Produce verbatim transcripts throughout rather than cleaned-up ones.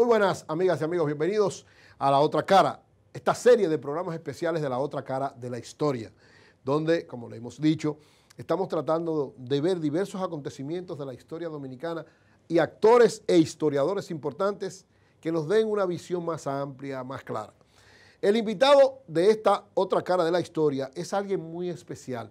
Muy buenas amigas y amigos, bienvenidos a La Otra Cara, esta serie de programas especiales de La Otra Cara de la historia, donde, como le hemos dicho, estamos tratando de ver diversos acontecimientos de la historia dominicana y actores e historiadores importantes que nos den una visión más amplia, más clara. El invitado de esta otra cara de la historia es alguien muy especial.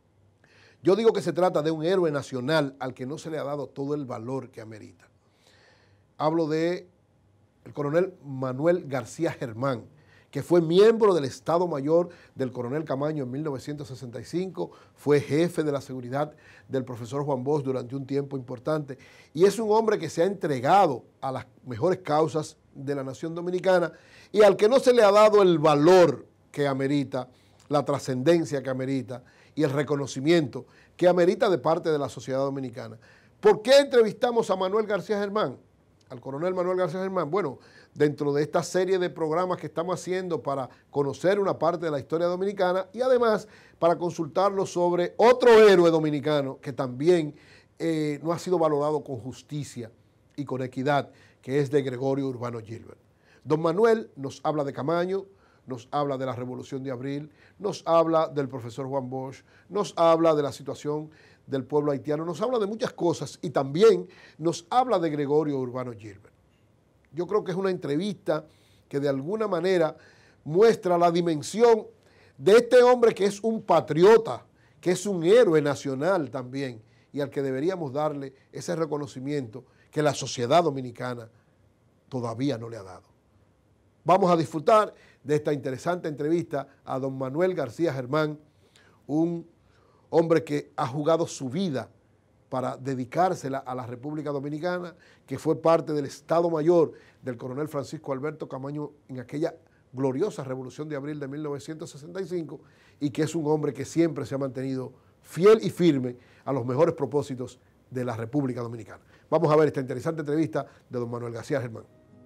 Yo digo que se trata de un héroe nacional al que no se le ha dado todo el valor que amerita. Hablo de el coronel Manuel García Germán, que fue miembro del Estado Mayor del coronel Camaño en mil novecientos sesenta y cinco, fue jefe de la seguridad del profesor Juan Bosch durante un tiempo importante, y es un hombre que se ha entregado a las mejores causas de la nación dominicana y al que no se le ha dado el valor que amerita, la trascendencia que amerita y el reconocimiento que amerita de parte de la sociedad dominicana. ¿Por qué entrevistamos a Manuel García Germán? Al coronel Manuel García Germán. Bueno, dentro de esta serie de programas que estamos haciendo para conocer una parte de la historia dominicana y además para consultarlo sobre otro héroe dominicano que también eh, no ha sido valorado con justicia y con equidad, que es de Gregorio Urbano Gilbert. Don Manuel nos habla de Camaño, nos habla de la Revolución de Abril, nos habla del profesor Juan Bosch, nos habla de la situación del pueblo haitiano, nos habla de muchas cosas y también nos habla de Gregorio Urbano Gilbert. Yo creo que es una entrevista que de alguna manera muestra la dimensión de este hombre que es un patriota, que es un héroe nacional también y al que deberíamos darle ese reconocimiento que la sociedad dominicana todavía no le ha dado. Vamos a disfrutar de esta interesante entrevista a don Manuel García Germán, un hombre que ha jugado su vida para dedicársela a la República Dominicana, que fue parte del Estado Mayor del coronel Francisco Alberto Camaño en aquella gloriosa Revolución de Abril de mil novecientos sesenta y cinco y que es un hombre que siempre se ha mantenido fiel y firme a los mejores propósitos de la República Dominicana. Vamos a ver esta interesante entrevista de don Manuel García Germán.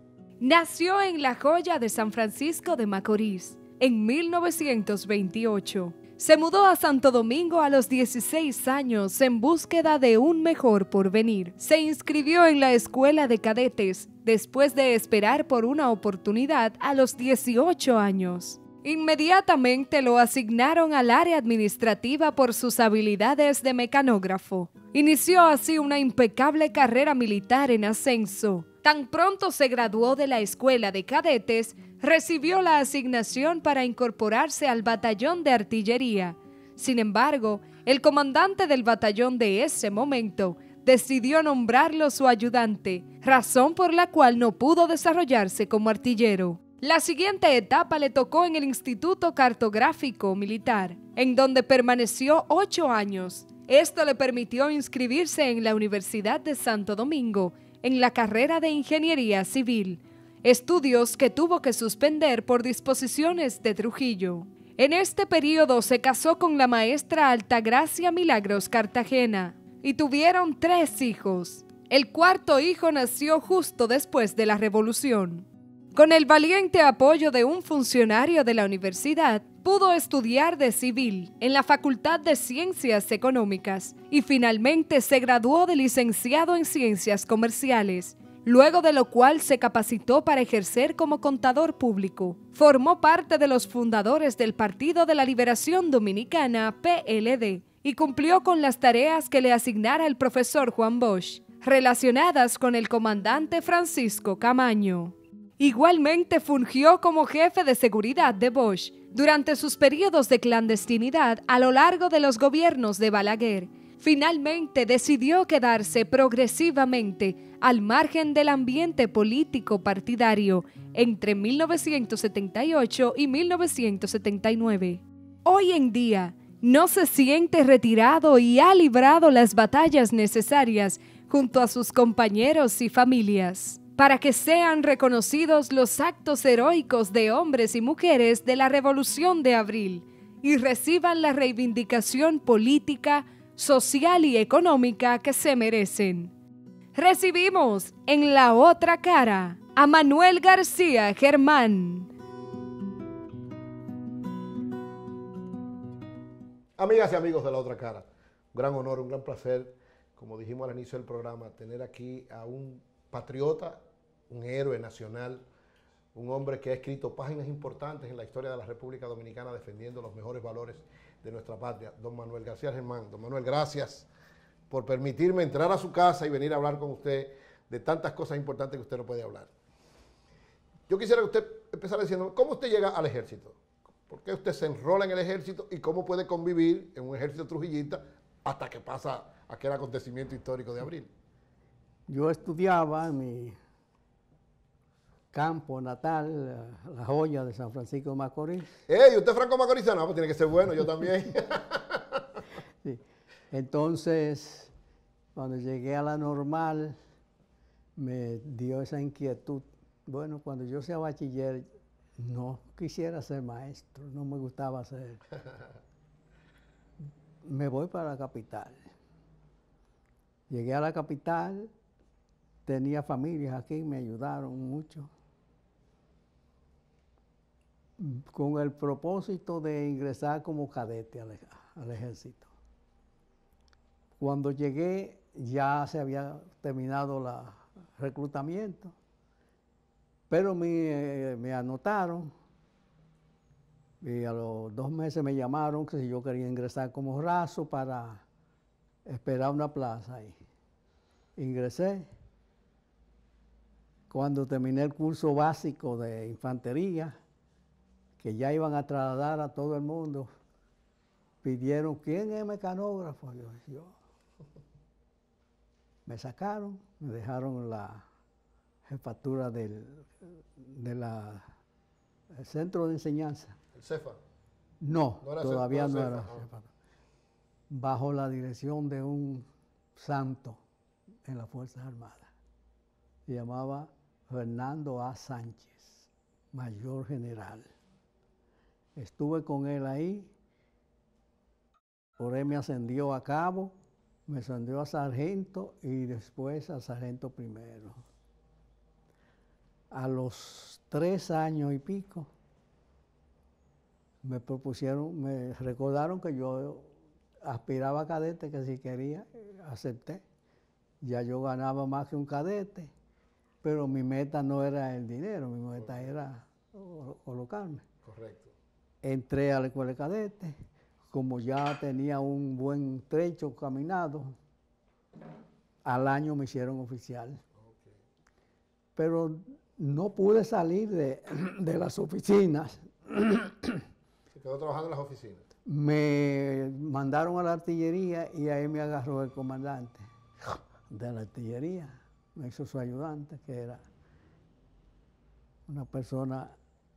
Nació en La Joya de San Francisco de Macorís en mil novecientos veintiocho. Se mudó a Santo Domingo a los dieciséis años en búsqueda de un mejor porvenir. Se inscribió en la escuela de cadetes después de esperar por una oportunidad a los dieciocho años. Inmediatamente lo asignaron al área administrativa por sus habilidades de mecanógrafo. Inició así una impecable carrera militar en ascenso. Tan pronto se graduó de la escuela de cadetes, recibió la asignación para incorporarse al batallón de artillería. Sin embargo, el comandante del batallón de ese momento decidió nombrarlo su ayudante, razón por la cual no pudo desarrollarse como artillero. La siguiente etapa le tocó en el Instituto Cartográfico Militar, en donde permaneció ocho años. Esto le permitió inscribirse en la Universidad de Santo Domingo, en la carrera de Ingeniería Civil, estudios que tuvo que suspender por disposiciones de Trujillo. En este periodo se casó con la maestra Altagracia Milagros Cartagena y tuvieron tres hijos. El cuarto hijo nació justo después de la Revolución. Con el valiente apoyo de un funcionario de la universidad, pudo estudiar de civil en la Facultad de Ciencias Económicas y finalmente se graduó de licenciado en Ciencias Comerciales, luego de lo cual se capacitó para ejercer como contador público. Formó parte de los fundadores del Partido de la Liberación Dominicana, P L D, y cumplió con las tareas que le asignara el profesor Juan Bosch, relacionadas con el comandante Francisco Camaño. Igualmente fungió como jefe de seguridad de Bosch durante sus periodos de clandestinidad a lo largo de los gobiernos de Balaguer. Finalmente decidió quedarse progresivamente al margen del ambiente político partidario entre mil novecientos setenta y ocho y mil novecientos setenta y nueve. Hoy en día no se siente retirado y ha librado las batallas necesarias junto a sus compañeros y familias, para que sean reconocidos los actos heroicos de hombres y mujeres de la Revolución de Abril y reciban la reivindicación política, social y económica que se merecen. Recibimos en La Otra Cara a Manuel García Germán. Amigas y amigos de La Otra Cara, un gran honor, un gran placer, como dijimos al inicio del programa, tener aquí a un patriota un héroe nacional, un hombre que ha escrito páginas importantes en la historia de la República Dominicana defendiendo los mejores valores de nuestra patria, don Manuel García Germán. Don Manuel, gracias por permitirme entrar a su casa y venir a hablar con usted de tantas cosas importantes que usted no puede hablar. Yo quisiera que usted empezara diciendo, ¿cómo usted llega al ejército? ¿Por qué usted se enrola en el ejército y cómo puede convivir en un ejército trujillista hasta que pasa aquel acontecimiento histórico de abril? Yo estudiaba en mi campo natal, La Joya de San Francisco de Macorís. ¡Ey! ¿Usted es franco macorizano? Pues tiene que ser bueno, yo también. Sí. Entonces, cuando llegué a la normal, me dio esa inquietud. Bueno, cuando yo sea bachiller, no quisiera ser maestro, no me gustaba ser. Me voy para la capital. Llegué a la capital, tenía familias aquí, me ayudaron mucho, con el propósito de ingresar como cadete al, al ejército. Cuando llegué ya se había terminado el reclutamiento, pero me, me anotaron y a los dos meses me llamaron que si yo quería ingresar como raso para esperar una plaza ahí. Ingresé. Cuando terminé el curso básico de infantería, que ya iban a trasladar a todo el mundo, pidieron, ¿quién es mecanógrafo? Yo, yo. Me sacaron, me dejaron la jefatura del de la, el centro de enseñanza. ¿El CEFA? No, no era todavía no no era, era jefatura. Bajo la dirección de un santo en las Fuerzas Armadas. Se llamaba Fernando A. Sánchez, mayor general. Estuve con él ahí, por él me ascendió a cabo, me ascendió a sargento y después a sargento primero. A los tres años y pico, me propusieron, me recordaron que yo aspiraba a cadete, que si quería, acepté. Ya yo ganaba más que un cadete, pero mi meta no era el dinero, mi meta Correcto. Era colocarme. Correcto. Entré a la escuela de cadete, como ya tenía un buen trecho caminado, al año me hicieron oficial. Okay. Pero no pude salir de, de las oficinas. ¿Se quedó trabajando en las oficinas? Me mandaron a la artillería y ahí me agarró el comandante de la artillería. Me hizo su ayudante, que era una persona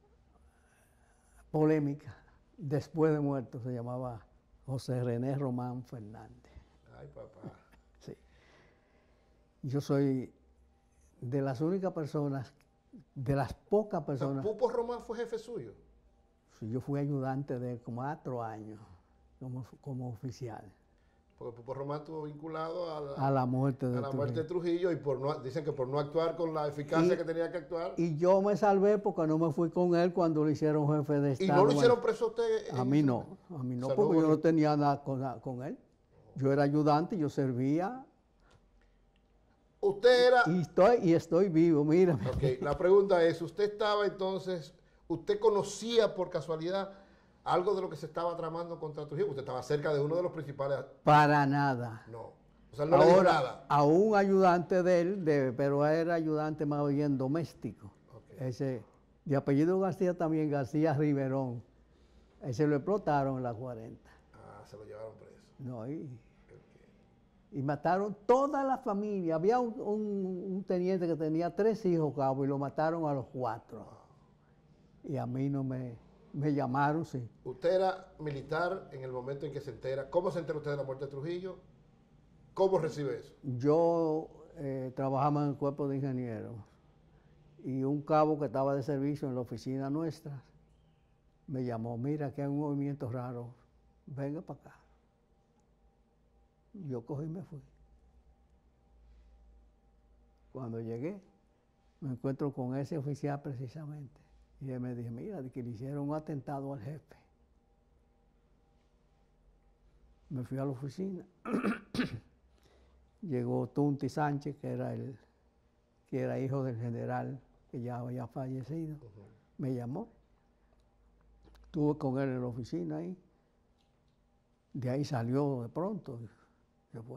polémica. Después de muerto se llamaba José René Román Fernández. Ay, papá. Sí. Yo soy de las únicas personas, de las pocas personas. O sea, ¿Pupo Román fue jefe suyo? Sí, yo fui ayudante de cuatro años como, como oficial. Porque Pupo Román estuvo vinculado a la, a la muerte de a la Trujillo. muerte de Trujillo y por no, dicen que por no actuar con la eficacia y, que tenía que actuar. Y yo me salvé porque no me fui con él cuando lo hicieron jefe de Estado. ¿Y no lo hicieron preso a usted? A mí no, a mí no, porque yo no tenía nada con, con él. Yo era ayudante, yo servía. Usted era... Y estoy, y estoy vivo, mírame. Ok, la pregunta es, ¿usted estaba entonces, usted conocía por casualidad algo de lo que se estaba tramando contra Trujillo? Usted estaba cerca de uno de los principales... Para nada. No. O sea, él no le dijo nada. A un ayudante de él, de, pero era ayudante más bien doméstico. Okay. Ese, de apellido García también, García Riverón. Ese lo explotaron en la cuarenta. Ah, se lo llevaron preso. No, y, okay. y mataron toda la familia. Había un, un, un teniente que tenía tres hijos, cabo, y lo mataron a los cuatro. Wow. Y a mí no me... Me llamaron, sí. Usted era militar en el momento en que se entera. ¿Cómo se entera usted de la muerte de Trujillo? ¿Cómo recibe eso? Yo eh, trabajaba en el cuerpo de ingenieros y un cabo que estaba de servicio en la oficina nuestra me llamó, mira que hay un movimiento raro, venga para acá. Yo cogí y me fui. Cuando llegué, me encuentro con ese oficial precisamente. Y él me dijo, mira, de que le hicieron un atentado al jefe. Me fui a la oficina. Llegó Tunti Sánchez, que era el que era hijo del general que ya había fallecido, Ujú. me llamó. Estuve con él en la oficina ahí. De ahí salió de pronto. Se fue.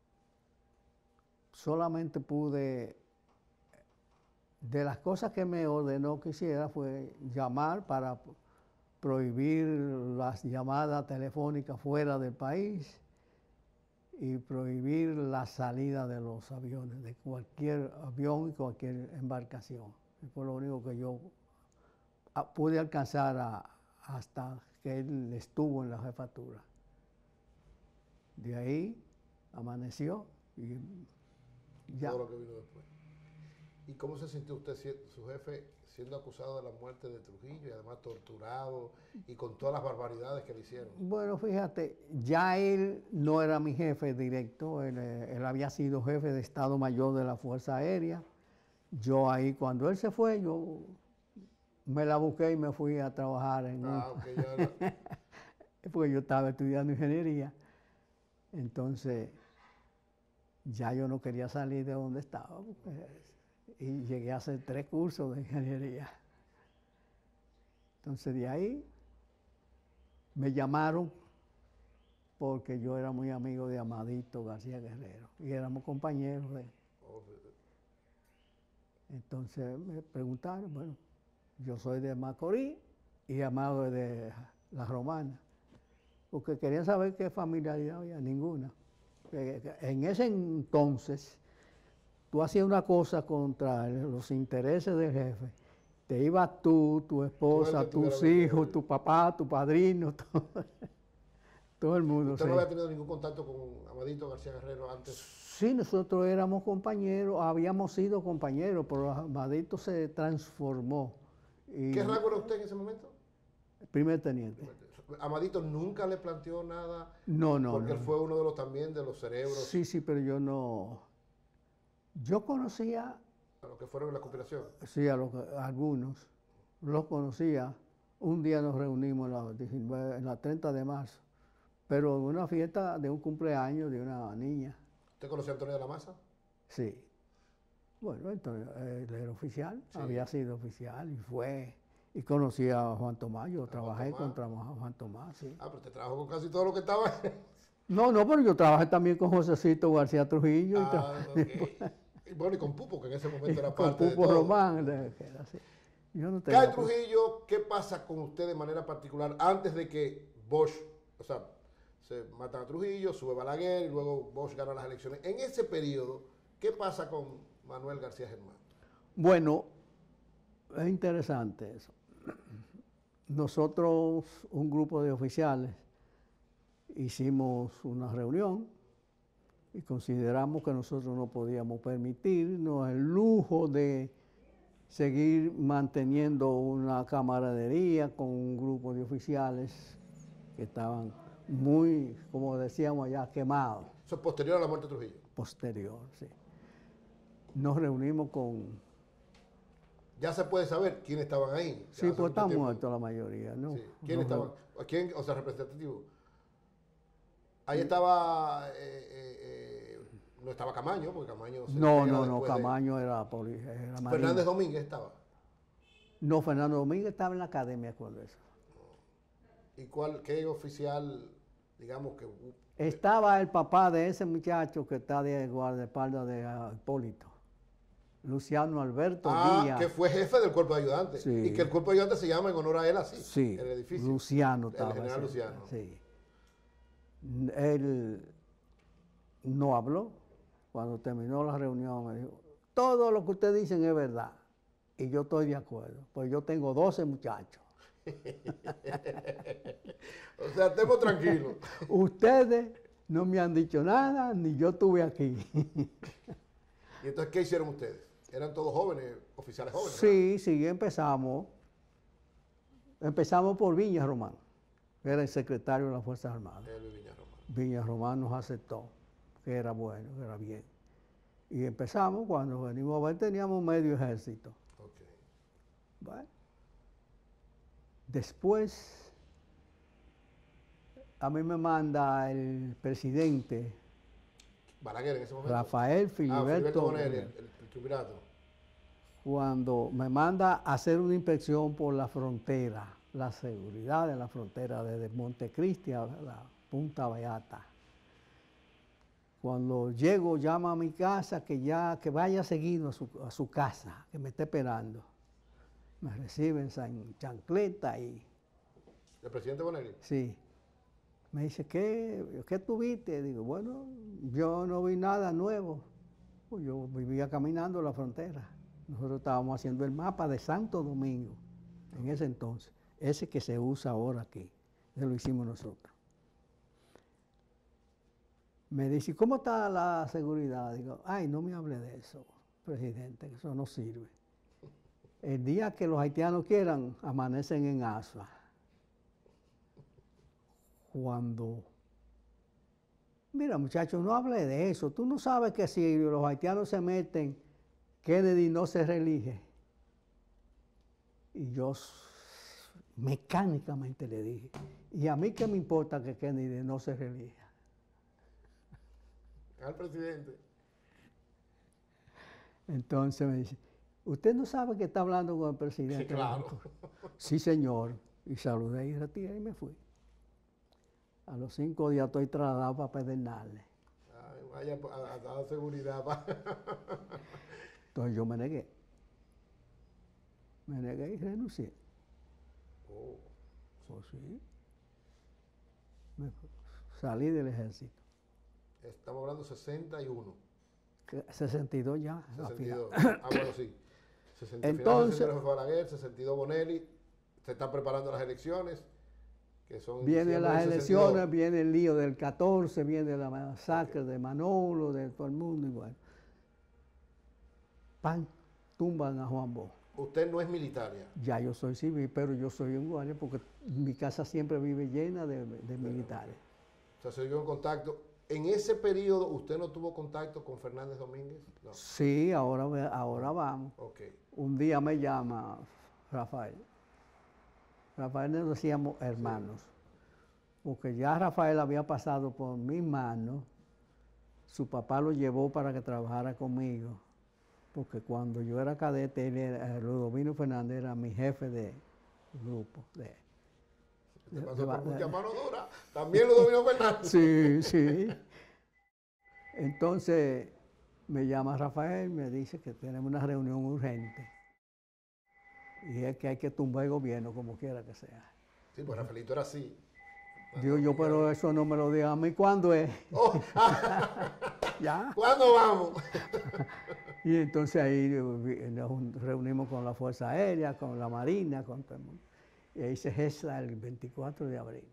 Solamente pude, de las cosas que me ordenó que hiciera fue llamar para prohibir las llamadas telefónicas fuera del país y prohibir la salida de los aviones, de cualquier avión y cualquier embarcación. Fue lo único que yo pude alcanzar a, hasta que él estuvo en la jefatura. De ahí amaneció y ya. Todo lo que vino después. ¿Y cómo se sintió usted, su jefe, siendo acusado de la muerte de Trujillo y además torturado y con todas las barbaridades que le hicieron? Bueno, fíjate, ya él no era mi jefe directo, él, él había sido jefe de Estado Mayor de la Fuerza Aérea. Yo ahí, cuando él se fue, yo me la busqué y me fui a trabajar en Ah, un... ok, ya era... porque yo estaba estudiando ingeniería. Entonces, ya yo no quería salir de donde estaba, porque, y llegué a hacer tres cursos de ingeniería. Entonces, de ahí me llamaron porque yo era muy amigo de Amadito García Guerrero y éramos compañeros de él. Entonces me preguntaron, bueno, yo soy de Macorís y Amado es de La Romana, porque querían saber qué familiaridad había, ninguna. En ese entonces, tú hacías una cosa contra los intereses del jefe, te ibas tú, tu esposa, tus hijos, tu papá, tu padrino, todo, todo el mundo. ¿Usted sí. no había tenido ningún contacto con Amadito García Guerrero antes? Sí, nosotros éramos compañeros, habíamos sido compañeros, pero Amadito se transformó. Y ¿Qué rango era usted en ese momento? primer teniente. Amadito nunca le planteó nada. No, no. Porque no. él fue uno de los también de los cerebros. Sí, sí, pero yo no. Yo conocía. A los que fueron en la conspiración. Sí, a, los, a algunos. Los conocía. Un día nos reunimos en la, diecinueve, en la treinta de marzo, pero en una fiesta de un cumpleaños de una niña. ¿Usted conocía a Antonio de la Maza? Sí. Bueno, entonces él era oficial, sí. Había sido oficial y fue. Y conocí a Juan Tomás, yo a trabajé Juan Tomás. con Juan Tomás, sí. Ah, pero usted trabajó con casi todo lo que estaba. No, no, pero yo trabajé también con Josecito García Trujillo. Ah, y okay. Y bueno, y con Pupo, que en ese momento era con parte Pupo de todo. Román, era así. Yo no Cae Trujillo, ¿qué pasa con usted de manera particular antes de que Bosch, o sea, se matan a Trujillo, sube Balaguer y luego Bosch gana las elecciones? En ese periodo, ¿qué pasa con Manuel García Germán? Bueno, es interesante eso. Nosotros, un grupo de oficiales, hicimos una reunión y consideramos que nosotros no podíamos permitirnos el lujo de seguir manteniendo una camaradería con un grupo de oficiales que estaban muy, como decíamos allá, quemados. Eso es posterior a la muerte de Trujillo. Posterior, sí. Nos reunimos con... Ya se puede saber quiénes estaban ahí. Sí, pues están muertos la mayoría, ¿no? Sí. ¿Quiénes no, estaban? ¿Quién, o sea, representativo? Ahí estaba, eh, eh, eh, no estaba Camaño, porque Camaño... Se no, no, no, Camaño de... era, poli, era Fernández Domínguez estaba. No, Fernando Domínguez estaba en la academia con eso. ¿Y cuál, qué oficial, digamos que... Estaba el papá de ese muchacho que está de guardaespaldas de uh, Hipólito. Luciano Alberto ah, Díaz. que fue jefe del cuerpo de ayudantes. Sí. Y que el cuerpo de ayudantes se llama en honor a él así, sí, el edificio. Luciano estaba. El general así, Luciano. Sí. Él no habló. Cuando terminó la reunión me dijo, todo lo que ustedes dicen es verdad. Y yo estoy de acuerdo, pues yo tengo doce muchachos. O sea, estemos tranquilos. Ustedes no me han dicho nada, ni yo estuve aquí. ¿Y entonces qué hicieron ustedes? ¿Eran todos jóvenes, oficiales jóvenes? Sí, ¿verdad? sí, empezamos. Empezamos por Viña Román, que era el secretario de las Fuerzas Armadas. El Viña Román. Viña Román nos aceptó, que era bueno, que era bien. Y empezamos, cuando venimos a ver, teníamos medio ejército. Okay. Bueno. Después, a mí me manda el presidente Balaguer en ese momento. Rafael Filiberto. Ah, Filiberto Bonelli, el, el, el triunvirato. cuando me manda a hacer una inspección por la frontera, la seguridad de la frontera desde Montecristi a la Punta Beata. Cuando llego, llama a mi casa que ya que vaya seguido a su, a su casa, que me esté esperando. Me reciben en chancleta y... ¿El presidente Bonelli? Sí. Me dice, ¿qué, qué tuviste? Digo, bueno, yo no vi nada nuevo. Pues yo vivía caminando la frontera. Nosotros estábamos haciendo el mapa de Santo Domingo en ese entonces. Ese que se usa ahora aquí. Ese lo hicimos nosotros. Me dice, ¿cómo está la seguridad? Digo, ay, no me hable de eso, presidente, que eso no sirve. El día que los haitianos quieran, amanecen en Asua. Cuando, mira muchachos, no hable de eso. Tú no sabes que si los haitianos se meten, Kennedy no se reelige. Y yo mecánicamente le dije, ¿y a mí qué me importa que Kennedy no se reelija? Al presidente. Entonces me dice, ¿usted no sabe que está hablando con el presidente? Sí, claro. Sí, señor. Y saludé y retiré y me fui. A los cinco días estoy trasladado para Pedernales. Ay, vaya a, a dar seguridad. Pa. Entonces yo me negué. Me negué y renuncié. Oh. Pues sí. Me salí del ejército. Estamos hablando de sesenta y uno. sesenta y dos ya. sesenta y dos. Ah, bueno, sí. sesenta, Entonces, sesenta y dos Balaguer, sesenta y dos Bonelli. Se están preparando las elecciones. Que son vienen las elecciones, viene el lío del catorce, viene la masacre okay. de Manolo, de todo el mundo, y bueno. Pan, tumban a Juan Bosch. Usted no es militar ya. Ya yo soy civil, pero yo soy un guardia porque mi casa siempre vive llena de, de militares. O sea, se dio en contacto. ¿En ese periodo usted no tuvo contacto con Fernández Domínguez? No. Sí, ahora, ahora vamos. Okay. Un día me llama Rafael. Rafael nos decíamos hermanos. Sí. Porque ya Rafael había pasado por mis manos. Su papá lo llevó para que trabajara conmigo. Porque cuando yo era cadete, él era, Ludovino Fernández era mi jefe de grupo. De, ¿Te pasó de, por mucha mano dura? ¿También Ludovino Fernández? Sí, sí. Entonces me llama Rafael, me dice que tenemos una reunión urgente. Y es que hay que tumbar el gobierno como quiera que sea. Sí, pues Rafaelito era así. Digo yo, pero eso no me lo diga a mí. ¿Cuándo es? Oh. ¿Ya? ¿Cuándo vamos? Y entonces ahí nos reunimos con la Fuerza Aérea, con la Marina, con todo el mundo. Y ahí se gesta el veinticuatro de abril.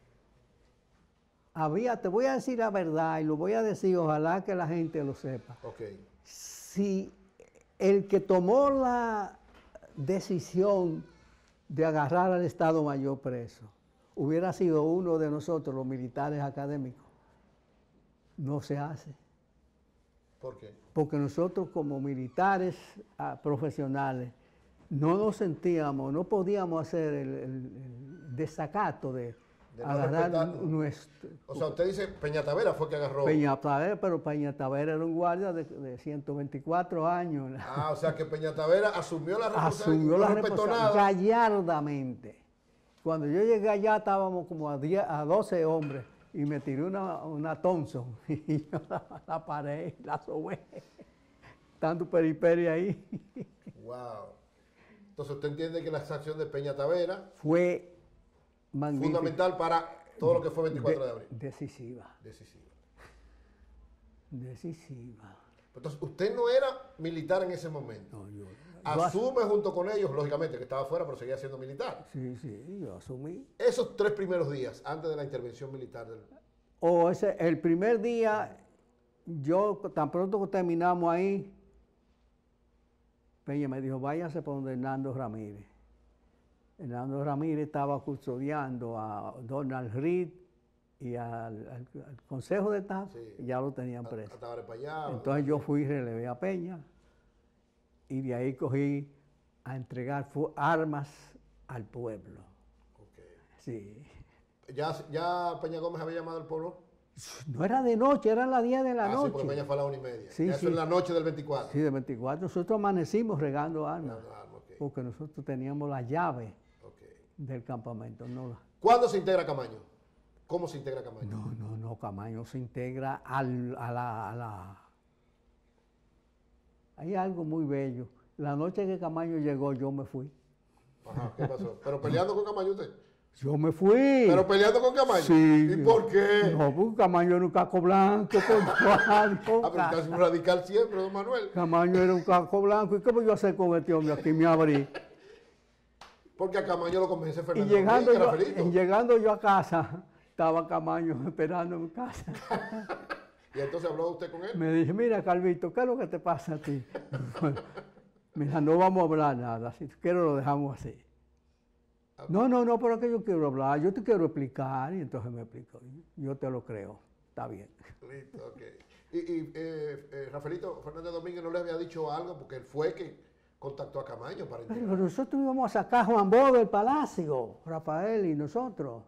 Había, te voy a decir la verdad y lo voy a decir, ojalá que la gente lo sepa. Okay. Si el que tomó la decisión de agarrar al Estado Mayor preso hubiera sido uno de nosotros, los militares académicos, no se hace. ¿Por qué? Porque nosotros como militares ah, profesionales no nos sentíamos, no podíamos hacer el, el, el desacato de, de no agarrar respetar. Nuestro... O sea, usted dice Peñatavera fue que agarró. Peñatavera, pero Peñatavera era un guardia de, de ciento veinticuatro años. Ah, o sea que Peñatavera asumió la responsabilidad. Asumió la responsabilidad gallardamente. Cuando yo llegué allá estábamos como a, diez, a doce hombres y me tiré una, una Thompson y yo la, la paré, la sobé. Tanto periperia ahí. Wow. Entonces usted entiende que la acción de Peñatavera fue magnífica. Fundamental para todo lo que fue veinticuatro de, de abril. Decisiva. Decisiva. Decisiva. Entonces usted no era militar en ese momento. No, yo, Asume yo junto con ellos, lógicamente, que estaba afuera, pero seguía siendo militar. Sí, sí, yo asumí. Esos tres primeros días, antes de la intervención militar del... O ese, el primer día, yo tan pronto que terminamos ahí, Peña me dijo, váyase por donde Hernando Ramírez. Hernando Ramírez estaba custodiando a Donald Reed y al, al, al Consejo de Estado, sí. Ya lo tenían preso. A, a para allá, Entonces yo fui y relevé a Peña y de ahí cogí a entregar armas al pueblo. Okay. Sí. ¿Ya, ¿Ya Peña Gómez había llamado al pueblo? No era de noche, eran las diez de la ah, noche. Sí, porque Peña fue a la una y media. Sí, Eso sí. es la noche del veinticuatro. Sí, del veinticuatro. Nosotros amanecimos regando armas. Regando armas, okay. Porque nosotros teníamos la llave Okay. del campamento. No, la- ¿Cuándo se integra Camaño? ¿Cómo se integra Camaño? no, no, no, Camaño se integra al, a, la, a la... Hay algo muy bello. La noche que Camaño llegó, yo me fui. Ajá, ¿qué pasó? ¿Pero peleando con Camaño usted? Yo me fui. ¿Pero peleando con Camaño? Sí. ¿Y por qué? No, porque Camaño era un caco blanco, contrario. Ah, pero usted es un radical siempre, don Manuel. Camaño era un caco blanco. ¿Y qué voy yo a hacer con este hombre aquí? Me abrí. Porque a Camaño lo convence Y Fernando llegando, Enrique, yo, Rafaelito. y llegando yo a casa, estaba Camaño esperando en mi casa. Y entonces habló usted con él. Me dice, mira, Calvito, ¿qué es lo que te pasa a ti? Mira, no vamos a hablar nada, si tú quieres lo dejamos así. No, no, no, pero es que yo quiero hablar, yo te quiero explicar, y entonces me explicó. Yo te lo creo, está bien. Listo, ok. Y, y eh, eh, Rafaelito Fernández Domínguez no le había dicho algo porque él fue que contactó a Camaño para Pero integrar. nosotros íbamos a sacar a Juan Bo del palacio, Rafael y nosotros,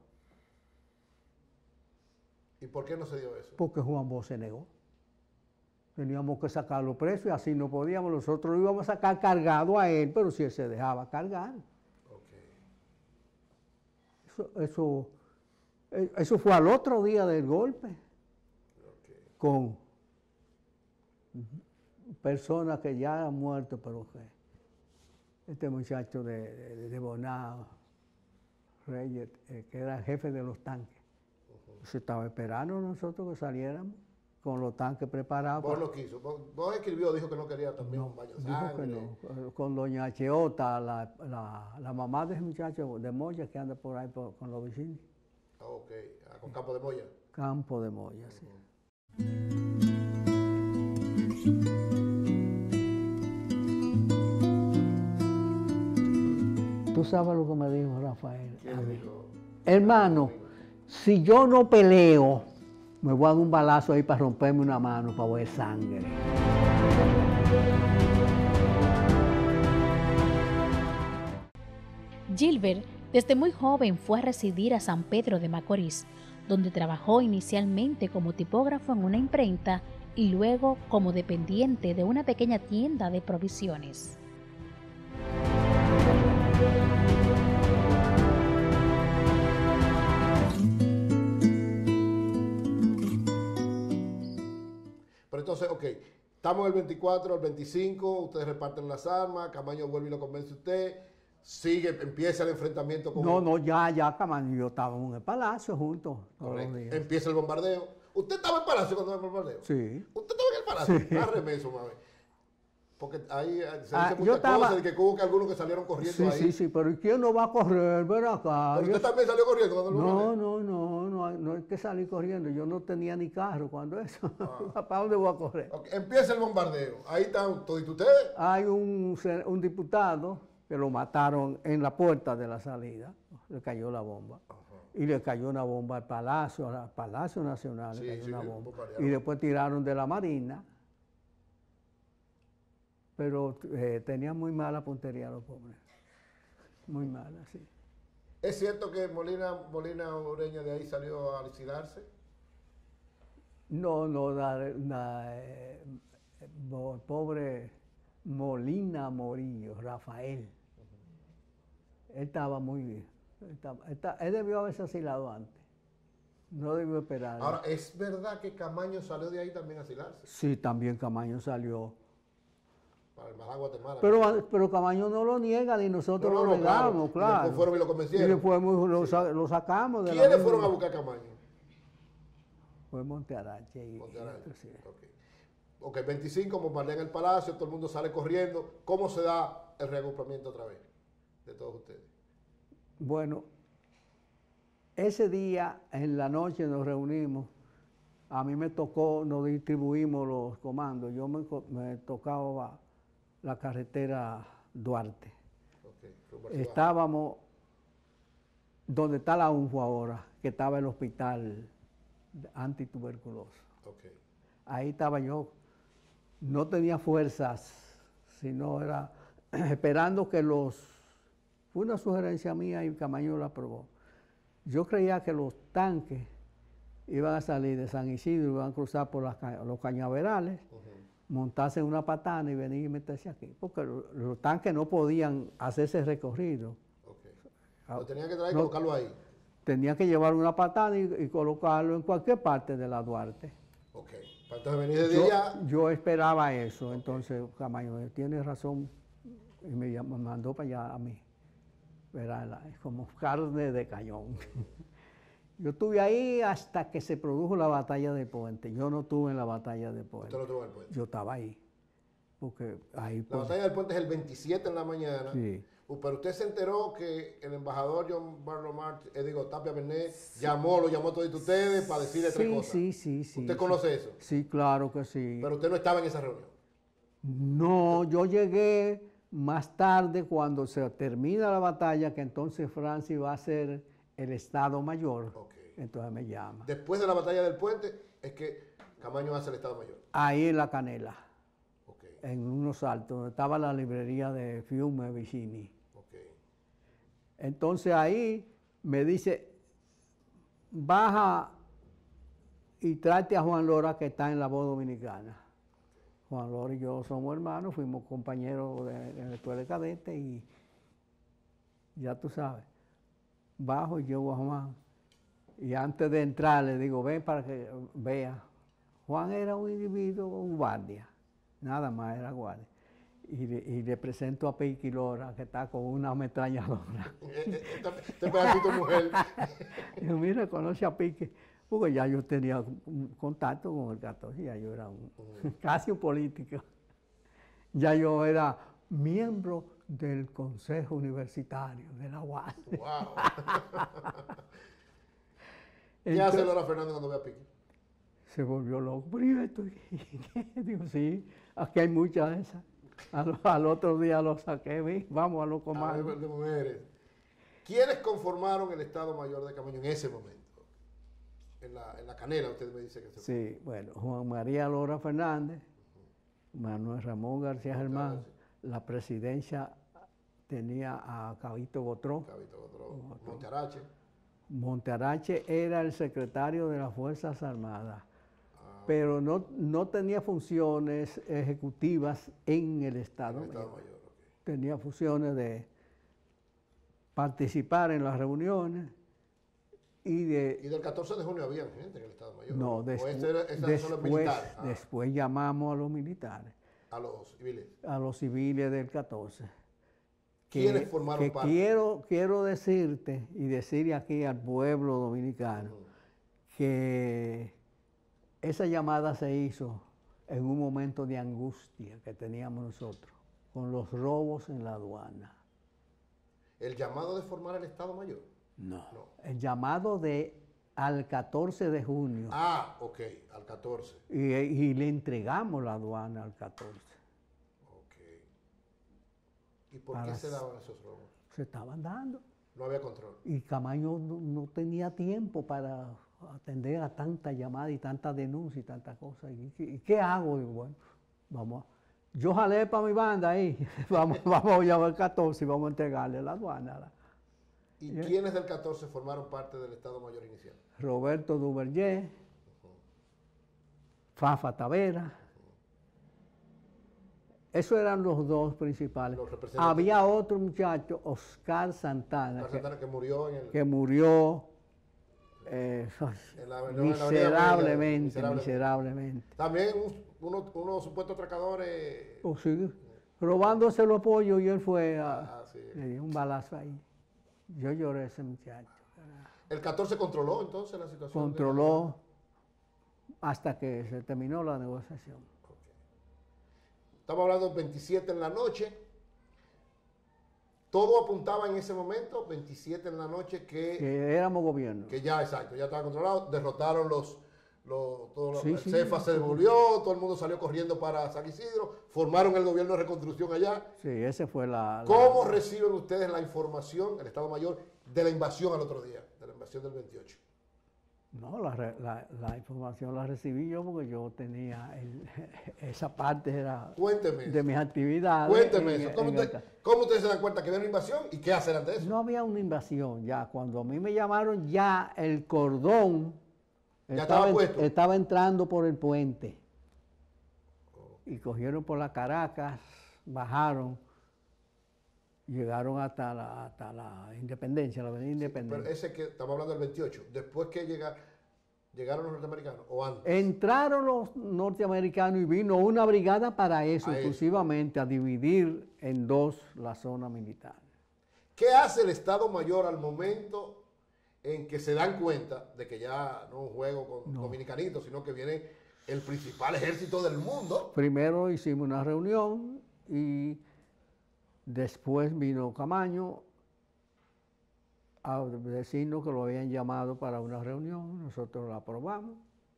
¿Y por qué no se dio eso? porque Juan Bo se negó. Teníamos que sacarlo preso y así no podíamos, nosotros lo íbamos a sacar cargado a él, pero si él se dejaba cargar. Ok. Eso, eso, eh, eso fue al otro día del golpe, Ok. con personas que ya han muerto, pero que este muchacho de, de, de Bonao, Reyes, eh, que era el jefe de los tanques, uh-huh. Se estaba esperando nosotros que saliéramos con los tanques preparados. Vos no quiso. Vos, vos escribió, dijo que no quería también No, un baño de dijo sangre. que no. Con doña Cheota, la, la, la mamá de ese muchacho de Moya que anda por ahí por- con los vecinos. Ah, ok. Ah, con Campo de Moya. Campo de Moya, sí. Tú sabes lo que me dijo Rafael. ¿Quién le dijo? Hermano, si yo no peleo, me voy a dar un balazo ahí para romperme una mano, para ver sangre. Gilbert, desde muy joven, fue a residir a San Pedro de Macorís, donde trabajó inicialmente como tipógrafo en una imprenta y luego como dependiente de una pequeña tienda de provisiones. Pero entonces, ok, estamos el veinticuatro, el veinticinco, ustedes reparten las armas, Camaño vuelve y lo convence a usted, sigue, empieza el enfrentamiento con... No, no, ya, ya, Camaño y yo estábamos en el palacio juntos todos Correcto. los días. Empieza el bombardeo. ¿Usted estaba en el palacio cuando era el bombardeo? Sí. ¿Usted estaba en el palacio? Sí. Árreme eso, mami. Porque ahí eh, se Ah, dice yo muchas estaba- cosas, de que hubo que algunos que salieron corriendo Sí, ahí. sí, sí, pero ¿y quién no va a correr? Ven acá. Pero Yo- usted también salió corriendo cuando el No, bombardeo. no, no, no, hay- no hay que salir corriendo. Yo no tenía ni carro cuando eso. Ah. ¿Para dónde voy a correr? Ok, empieza el bombardeo. Ahí están todos ustedes. Hay un, se- un diputado que lo mataron en la puerta de la salida. Le cayó la bomba. Y le cayó una bomba al Palacio, al Palacio Nacional. Sí, le cayó sí, una que bomba. bombardearon. Y después tiraron de la Marina. Pero eh, tenían muy mala puntería los pobres. Muy mala, sí. ¿Es cierto que Molina, Molina Ureña de ahí salió a suicidarse? No, no, la, la, eh, bo- pobre Molina Morillo, Rafael. Él estaba muy bien. Él, estaba- está- él debió haberse asilado antes. No debió esperar. Ahora, ¿es verdad que Camaño salió de ahí también a asilarse? Sí, también Camaño salió. Para el Embajada de Guatemala. Pero, pero Camaño no lo niega ni nosotros No, no, lo no, claro. negamos, Y claro. después fueron y lo convencieron. Y después mu- lo, sa- lo sacamos de la ¿Quiénes misma- fueron a buscar a Camaño? Fue Montearache y, Monte Araña. y otros, sí. Ok. Ok, veinticinco, bombardean el palacio, todo el mundo sale corriendo. ¿Cómo se da el reagrupamiento otra vez de todos ustedes? Bueno, ese día en la noche nos reunimos. A mí me tocó, nos distribuimos los comandos. Yo me, co- me tocaba la carretera Duarte. Ok, rumbo al Cibao. Estábamos donde está la U N F O ahora, que estaba el hospital antituberculoso. Ok. Ahí estaba yo. No tenía fuerzas, sino era esperando que los... Fue una sugerencia mía y Camaño la aprobó. Yo creía que los tanques iban a salir de San Isidro, iban a cruzar por las, los cañaverales, uh-huh. montarse en una patana y venir y meterse aquí, porque los, los tanques no podían hacer ese recorrido. Okay. Lo tenían que traer y no, colocarlo ahí. Tenían que llevar una patana y, y colocarlo en cualquier parte de la Duarte. Ok, para entonces venir desde yo, allá. Yo esperaba eso, okay. Entonces Camaño tiene razón y me, me mandó para allá a mí. Era como carne de cañón. Yo estuve ahí hasta que se produjo la batalla del puente. Yo no estuve en la batalla del puente. ¿Usted no estuvo en el puente? Yo estaba ahí. Porque ahí la pues, batalla del puente es el veintisiete en la mañana. Sí. Pero usted se enteró que el embajador John Barlow eh, digo, Tapia Bernet, sí. llamó, lo llamó a todos ustedes para decirle sí, tres cosas. Sí, sí, sí. ¿Usted sí. conoce eso? Sí, claro que sí. Pero usted no estaba en esa reunión. No, yo llegué más tarde cuando se termina la batalla, que entonces Francia va a ser el Estado Mayor. Okay. Entonces me llama. Después de la batalla del puente es que Camaño hace el Estado Mayor. Ahí en La Canela. Okay. En unos altos, donde estaba la librería de Fiume Vicini. Okay. Entonces ahí me dice, baja y tráete a Juan Lora, que está en la voz dominicana. Juan Lora y yo somos hermanos, fuimos compañeros de, de la escuela de cadete y ya tú sabes, bajo y llevo a Juan. Y antes de entrar le digo, ven para que vea. Juan era un individuo, un guardia, nada más era guardia. Y le, y le presento a Piqui Lora, que está con una ametralladora. Este pedacito mujer. Yo, mira, conoce a Piqui. Porque ya yo tenía un contacto con el catorce, ya yo era un, uh-huh. casi un político. Ya yo era miembro del Consejo Universitario de la U A S. ¡Wow! ¿Qué hace Lora Fernández cuando ve a Piqui? Se volvió loco. ¿Pero esto? Digo, sí, aquí hay muchas de esas. Al, al otro día lo saqué, vi, vamos a los comandos. De mujeres. ¿Quiénes conformaron el Estado Mayor de Camaño en ese momento? En la, en la Canela, usted me dice que se fue. Sí, bueno, Juan María Lora Fernández, uh-huh. Manuel Ramón García Germán, uh-huh. La presidencia tenía a Cabito Gotró. Cabito Gotró. Montearache. Montearache era el secretario de las Fuerzas Armadas, ah, pero no, no tenía funciones ejecutivas en el Estado, en el Estado Mayor. Mayor okay. Tenía funciones de participar en las reuniones. Y, de, ¿Y del catorce de junio había gente en el Estado Mayor? No, despu ese era, ese después, son los militares? Ah. después llamamos a los militares. ¿A los civiles? A los civiles del catorce. ¿Quiénes que, formaron que parte? Quiero, quiero decirte y decirle aquí al pueblo dominicano uh-huh. que esa llamada se hizo en un momento de angustia que teníamos nosotros, con los robos en la aduana. ¿El llamado de formar el Estado Mayor? No, no. El llamado de al catorce de junio. Ah, ok, al catorce. Y, y le entregamos la aduana al catorce. Ok. ¿Y por Para qué se daban esos robos? Se estaban dando. No había control. Y Camaño no, no tenía tiempo para atender a tanta llamada y tanta denuncia y tantas cosas. ¿Y qué, y qué hago? Y bueno, vamos a, yo jalé para mi banda ahí. vamos, vamos a llamar al catorce y vamos a entregarle la aduana. La, ¿Y yeah. quiénes del catorce formaron parte del Estado Mayor inicial? Roberto Duvergé, uh-huh. Fafa Tavera. Uh-huh. Esos eran los dos principales. Los Había otro muchacho, Oscar Santana, Oscar que, Santana, que murió en el... Que murió eh, en la, en miserablemente, la miserablemente. También unos uno supuestos atracadores... Oh, sí, robándose los pollos y él fue a... Ah, sí. Le dio un balazo ahí. Yo lloré a ese muchacho. ¿El catorce controló entonces la situación? Controló de... hasta que se terminó la negociación. Okay. Estamos hablando del veintisiete en la noche. Todo apuntaba en ese momento, veintisiete en la noche, que... Que éramos gobierno. Que ya, exacto, ya estaba controlado. Derrotaron los... los todo sí, el sí, CEFA sí, se sí. devolvió, todo el mundo salió corriendo para San Isidro, formaron el gobierno de reconstrucción allá. Sí, ese fue la... la... ¿Cómo reciben ustedes la información, el Estado Mayor, de la invasión al otro día, de la invasión del veintiocho? No, la, la, la información la recibí yo porque yo tenía, el, esa parte era Cuénteme de eso. mis actividades. Cuénteme en, eso. ¿Cómo, en usted, ¿Cómo ustedes se dan cuenta que había una invasión y qué hacer ante eso? No había una invasión ya. Cuando a mí me llamaron ya el cordón ¿Ya estaba en- puesto? Estaba entrando por el puente. Y cogieron por la Caracas, bajaron, llegaron hasta la, hasta la Independencia, la Avenida Sí, Independencia. pero ese que estamos hablando del veintiocho, después que llega, llegaron los norteamericanos o antes. Entraron los norteamericanos y vino una brigada para eso, A eso. exclusivamente, a dividir en dos la zona militar. ¿Qué hace el Estado Mayor al momento en que se dan cuenta de que ya no es un juego con No. dominicanitos, sino que viene el principal ejército del mundo? Primero hicimos una reunión y después vino Camaño a decirnos que lo habían llamado para una reunión, nosotros la aprobamos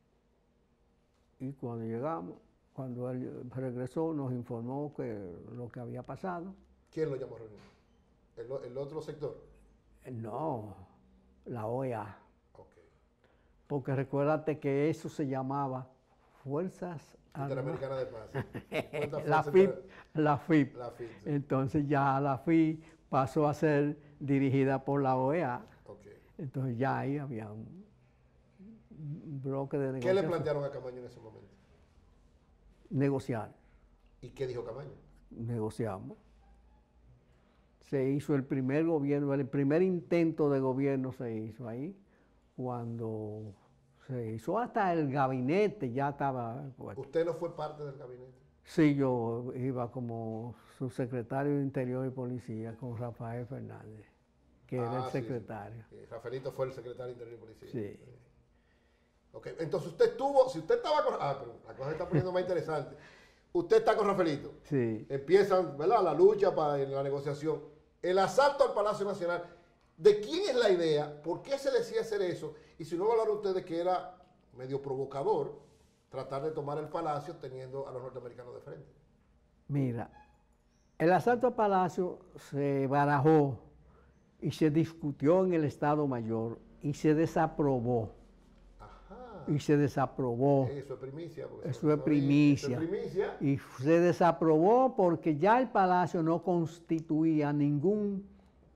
y cuando llegamos, cuando él regresó nos informó que lo que había pasado. ¿Quién lo llamó a reunión? ¿El, o- el otro sector? No, la O E A, Ok. porque recuérdate que eso se llamaba Fuerzas Armadas. Interamericana de Paz. ¿Cuántas La fuerzas F I P, inter- la F I P. La F I P, sí. Entonces ya la F I P pasó a ser dirigida por la O E A. Ok. Entonces ya ahí había un, un bloque de ¿Qué negociación. le plantearon a Camaño en ese momento? Negociar, ¿Y qué dijo Camaño? negociamos. Se hizo el primer gobierno, el primer intento de gobierno se hizo ahí, cuando se hizo hasta el gabinete, ya estaba puesto. ¿Usted no fue parte del gabinete? Sí, yo iba como subsecretario de Interior y Policía con Rafael Fernández, que era Ah, el sí, sí. secretario. Sí, Rafaelito fue el secretario de Interior y Policía. Sí. Ok, entonces usted estuvo, si usted estaba con... Ah, pero la cosa se está poniendo más interesante. Usted está con Rafaelito. Sí. Empiezan, ¿verdad?, la lucha para en la negociación. El asalto al Palacio Nacional. ¿De quién es la idea? ¿Por qué se decía hacer eso? Y si no hablaron ustedes que era medio provocador tratar de tomar el palacio teniendo a los norteamericanos de frente. Mira, el asalto al Palacio se barajó y se discutió en el Estado Mayor y se desaprobó. Ajá. Y se desaprobó. Eso es primicia. porque Eso se me es olvidó. primicia. Eso es primicia. Y se desaprobó porque ya el Palacio no constituía ningún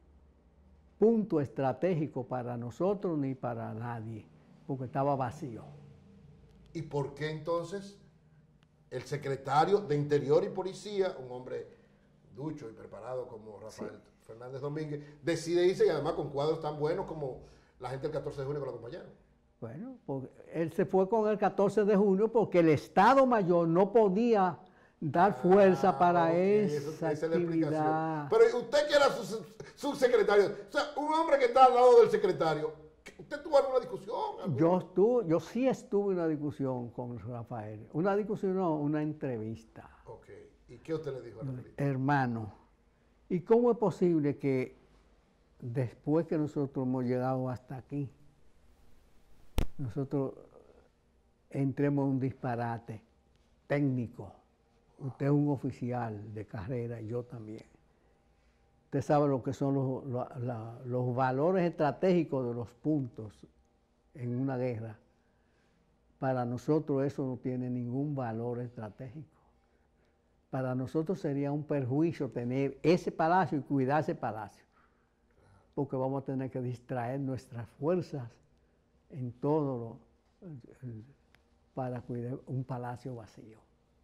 punto estratégico para nosotros ni para nadie, porque estaba vacío. ¿Y por qué entonces el secretario de Interior y Policía, un hombre ducho y preparado como Rafael Fernández Domínguez, decide irse y además con cuadros tan buenos como la gente del catorce de junio que lo acompañaron? Bueno, porque él se fue con el catorce de junio porque el Estado Mayor no podía dar fuerza Ah, para ok, esa, eso- esa es la actividad. explicación. Pero usted que era su subsecretario, o sea, un hombre que está al lado del secretario, ¿usted tuvo alguna discusión? ¿Alguna? Yo, estuve, yo sí estuve en una discusión con Rafael. Una discusión, no, una entrevista. Ok, ¿y qué usted le dijo a Rafael? Hermano, ¿y cómo es posible que después que nosotros hemos llegado hasta aquí, nosotros entremos en un disparate técnico? Usted es un oficial de carrera, yo también. Usted sabe lo que son los, la- la- los valores estratégicos de los puntos en una guerra. Para nosotros eso no tiene ningún valor estratégico. Para nosotros sería un perjuicio tener ese palacio y cuidar ese palacio, porque vamos a tener que distraer nuestras fuerzas en todo lo, el- para cuidar un palacio vacío.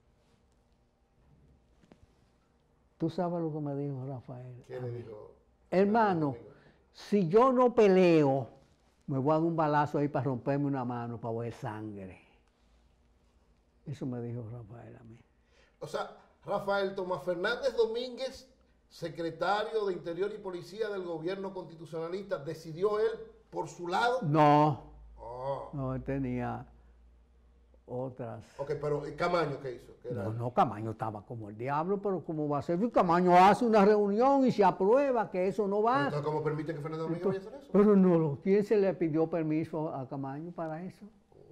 ¿Tú sabes lo que me dijo Rafael? ¿Qué le dijo? Hermano, si yo no peleo, me voy a dar un balazo ahí para romperme una mano, para ver sangre. Eso me dijo Rafael a mí. O sea, Rafael Tomás Fernández Domínguez, secretario de Interior y Policía del gobierno constitucionalista, decidió él por su lado. No, Oh, no, él tenía otras. ok, pero ¿y Camaño qué hizo? ¿Qué era? No, no, Camaño estaba como el diablo, pero ¿cómo va a ser? Camaño hace una reunión y se aprueba que eso no Pero va. entonces, ¿cómo permite que Fernández Domínguez vaya a hacer eso? Pero no, ¿quién se le pidió permiso a Camaño para eso?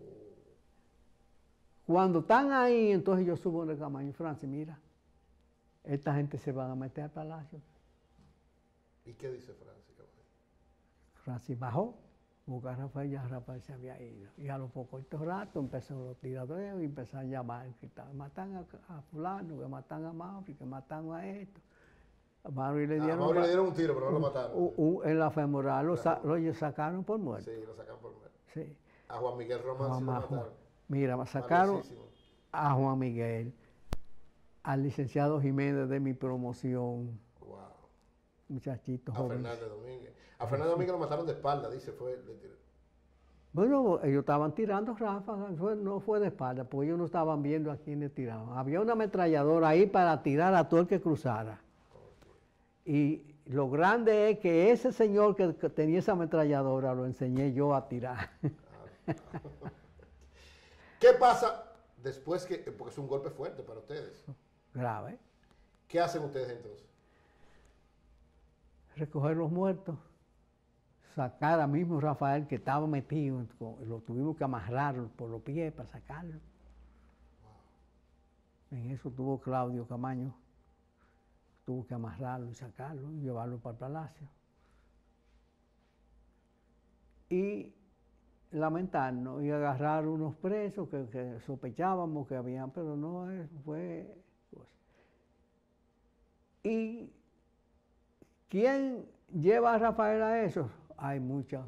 Cuando están ahí, entonces yo subo de Camaño, Francis, mira, esta gente se van a meter al palacio. ¿Y qué dice Francis? Francis bajó, buscó a Rafael, ya Rafael se había ido. Y a los pocos rato empezó los tiradores y empezó a llamar, que matan a, a fulano, que matan a Mauri, que matan a esto. A Mauri le A dieron, Mauri le dieron un tiro, pero no lo un- mataron. un- un- en la femoral, lo, sa- lo sacaron por muerto. Sí, lo sacan por muerto. Sí. A Juan Miguel Román Juan sí lo Ma- mataron. Mira, sacaron Valiosísimo. a Juan Miguel, al licenciado Jiménez de mi promoción, Wow. muchachito A joven. Fernández Domínguez. A Fernández Domínguez lo mataron de espalda, dice, fue, le tiró. Bueno, ellos estaban tirando ráfagas, fue- no fue de espalda, porque ellos no estaban viendo a quién le tiraban. Había una ametralladora ahí para tirar a todo el que cruzara. Y lo grande es que ese señor que, que tenía esa ametralladora lo enseñé yo a tirar. ¿Qué pasa después que, porque es un golpe fuerte para ustedes? Grave. ¿Qué hacen ustedes entonces? Recoger los muertos, sacar a mismo Rafael que estaba metido, lo tuvimos que amarrar por los pies para sacarlo. En eso tuvo Claudio Camaño, tuvo que amarrarlo y sacarlo y llevarlo para el palacio. Y lamentarnos y agarrar unos presos que, que sospechábamos que habían, pero no es- fue... pues. Y ¿quién lleva a Rafael a eso? Hay muchas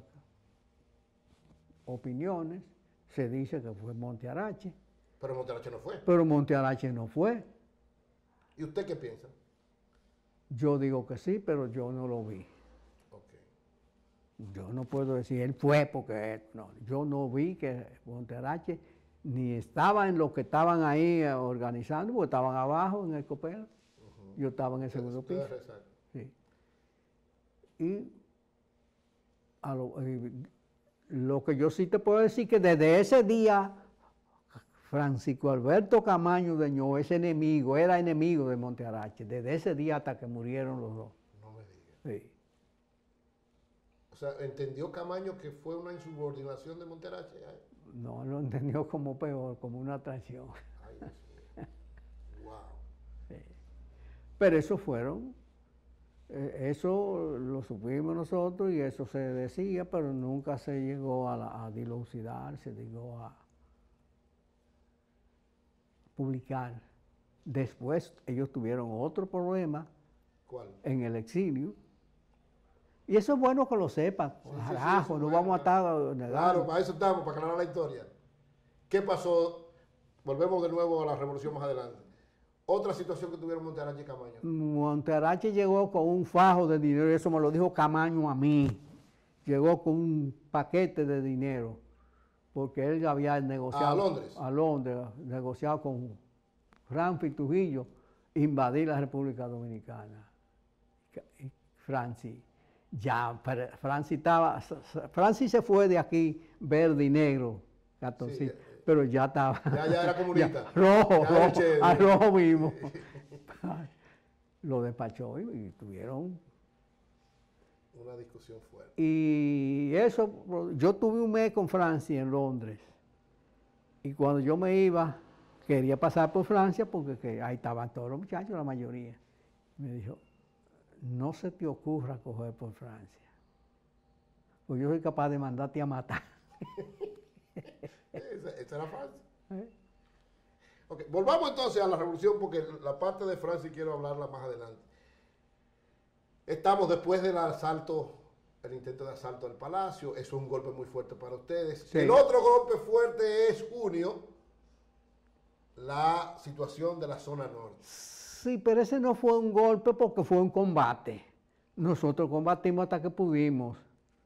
opiniones. Se dice que fue Monte Arache, Pero Montearache no fue. pero Monte Arache no fue. ¿Y usted qué piensa? Yo digo que sí, pero yo no lo vi. Ok. Yo no puedo decir él fue porque no. Yo no vi que Monte Arache ni estaba en los que estaban ahí eh, organizando, porque estaban abajo en el copel. Yo estaba en el segundo piso. Ustedes rezan. Sí. Y a lo, eh, lo que yo sí te puedo decir que desde ese día Francisco Alberto Camaño de Ño es enemigo, era enemigo de Monte Arache, desde ese día hasta que murieron los dos. No me diga. Sí. O sea, ¿entendió Camaño que fue una insubordinación de Montearache? Ay, No lo entendió como peor, como una traición. ay, Dios mío. Wow. Pero eso fueron, eh, eso lo supimos nosotros y eso se decía, pero nunca se llegó a, la- a dilucidar, se llegó a publicar. Después ellos tuvieron otro problema ¿Cuál? en el exilio. Y eso es bueno que lo sepan. Sí, sí, sí, Carajo, eso es no bueno, vamos a estar negando. Claro, para eso estamos, para aclarar la historia. ¿Qué pasó? Volvemos de nuevo a la revolución más adelante. Otra situación que tuvieron Montearache y Camaño. Monte Arache llegó con un fajo de dinero, y eso me lo dijo Camaño a mí. Llegó con un paquete de dinero, porque él había negociado. ¿A Londres? A Londres, negociado con Ramfi Trujillo, invadir la República Dominicana. Y Francis, ya, pero Francis estaba, Francis se fue de aquí verde y negro, catorcito, Sí, ya- pero ya estaba. Ya, ya era comunista. ya, rojo, Ya era rojo, chévere. a rojo mismo. Lo despachó y, y tuvieron. Una discusión fuerte. Y eso, yo tuve un mes con Francia en Londres. Y cuando yo me iba, quería pasar por Francia porque que ahí estaban todos los muchachos, la mayoría. Me dijo, no se te ocurra coger por Francia. Pues yo soy capaz de mandarte a matar. Esa, esa era Francia. ¿Eh? Ok, volvamos entonces a la revolución porque la parte de Francia quiero hablarla más adelante. Estamos después del asalto, el intento de asalto al palacio, eso es un golpe muy fuerte para ustedes. Sí. El otro golpe fuerte es junio, la situación de la zona norte. Sí, pero ese no fue un golpe porque fue un combate. Nosotros combatimos hasta que pudimos.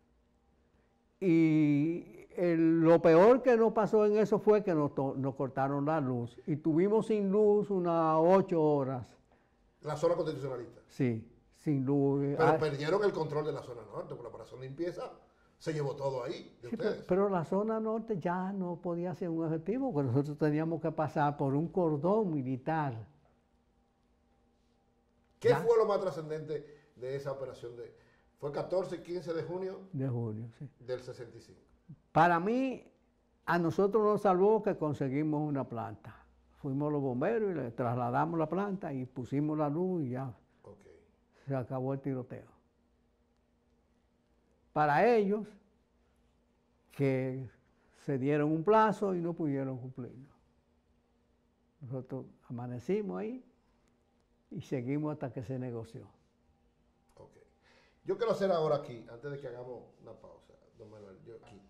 Y el- lo peor que nos pasó en eso fue que nos, to- nos cortaron la luz. Y tuvimos sin luz unas ocho horas. La zona constitucionalista. Sí, sin luz. Pero Ah, perdieron el control de la zona norte, porque la operación limpieza se llevó todo ahí, de sí, pero, ustedes. pero la zona norte ya no podía ser un objetivo, porque nosotros teníamos que pasar por un cordón militar. ¿Qué ya. fue lo más trascendente de esa operación? De, fue catorce y quince de junio De junio, sí. del sesenta y cinco. Para mí, a nosotros nos salvó que conseguimos una planta. Fuimos los bomberos y le trasladamos la planta y pusimos la luz y ya Ok. se acabó el tiroteo. Para ellos, que se dieron un plazo y no pudieron cumplirlo. Nosotros amanecimos ahí y seguimos hasta que se negoció. Ok. Yo quiero hacer ahora aquí, antes de que hagamos una pausa, don Manuel, yo aquí.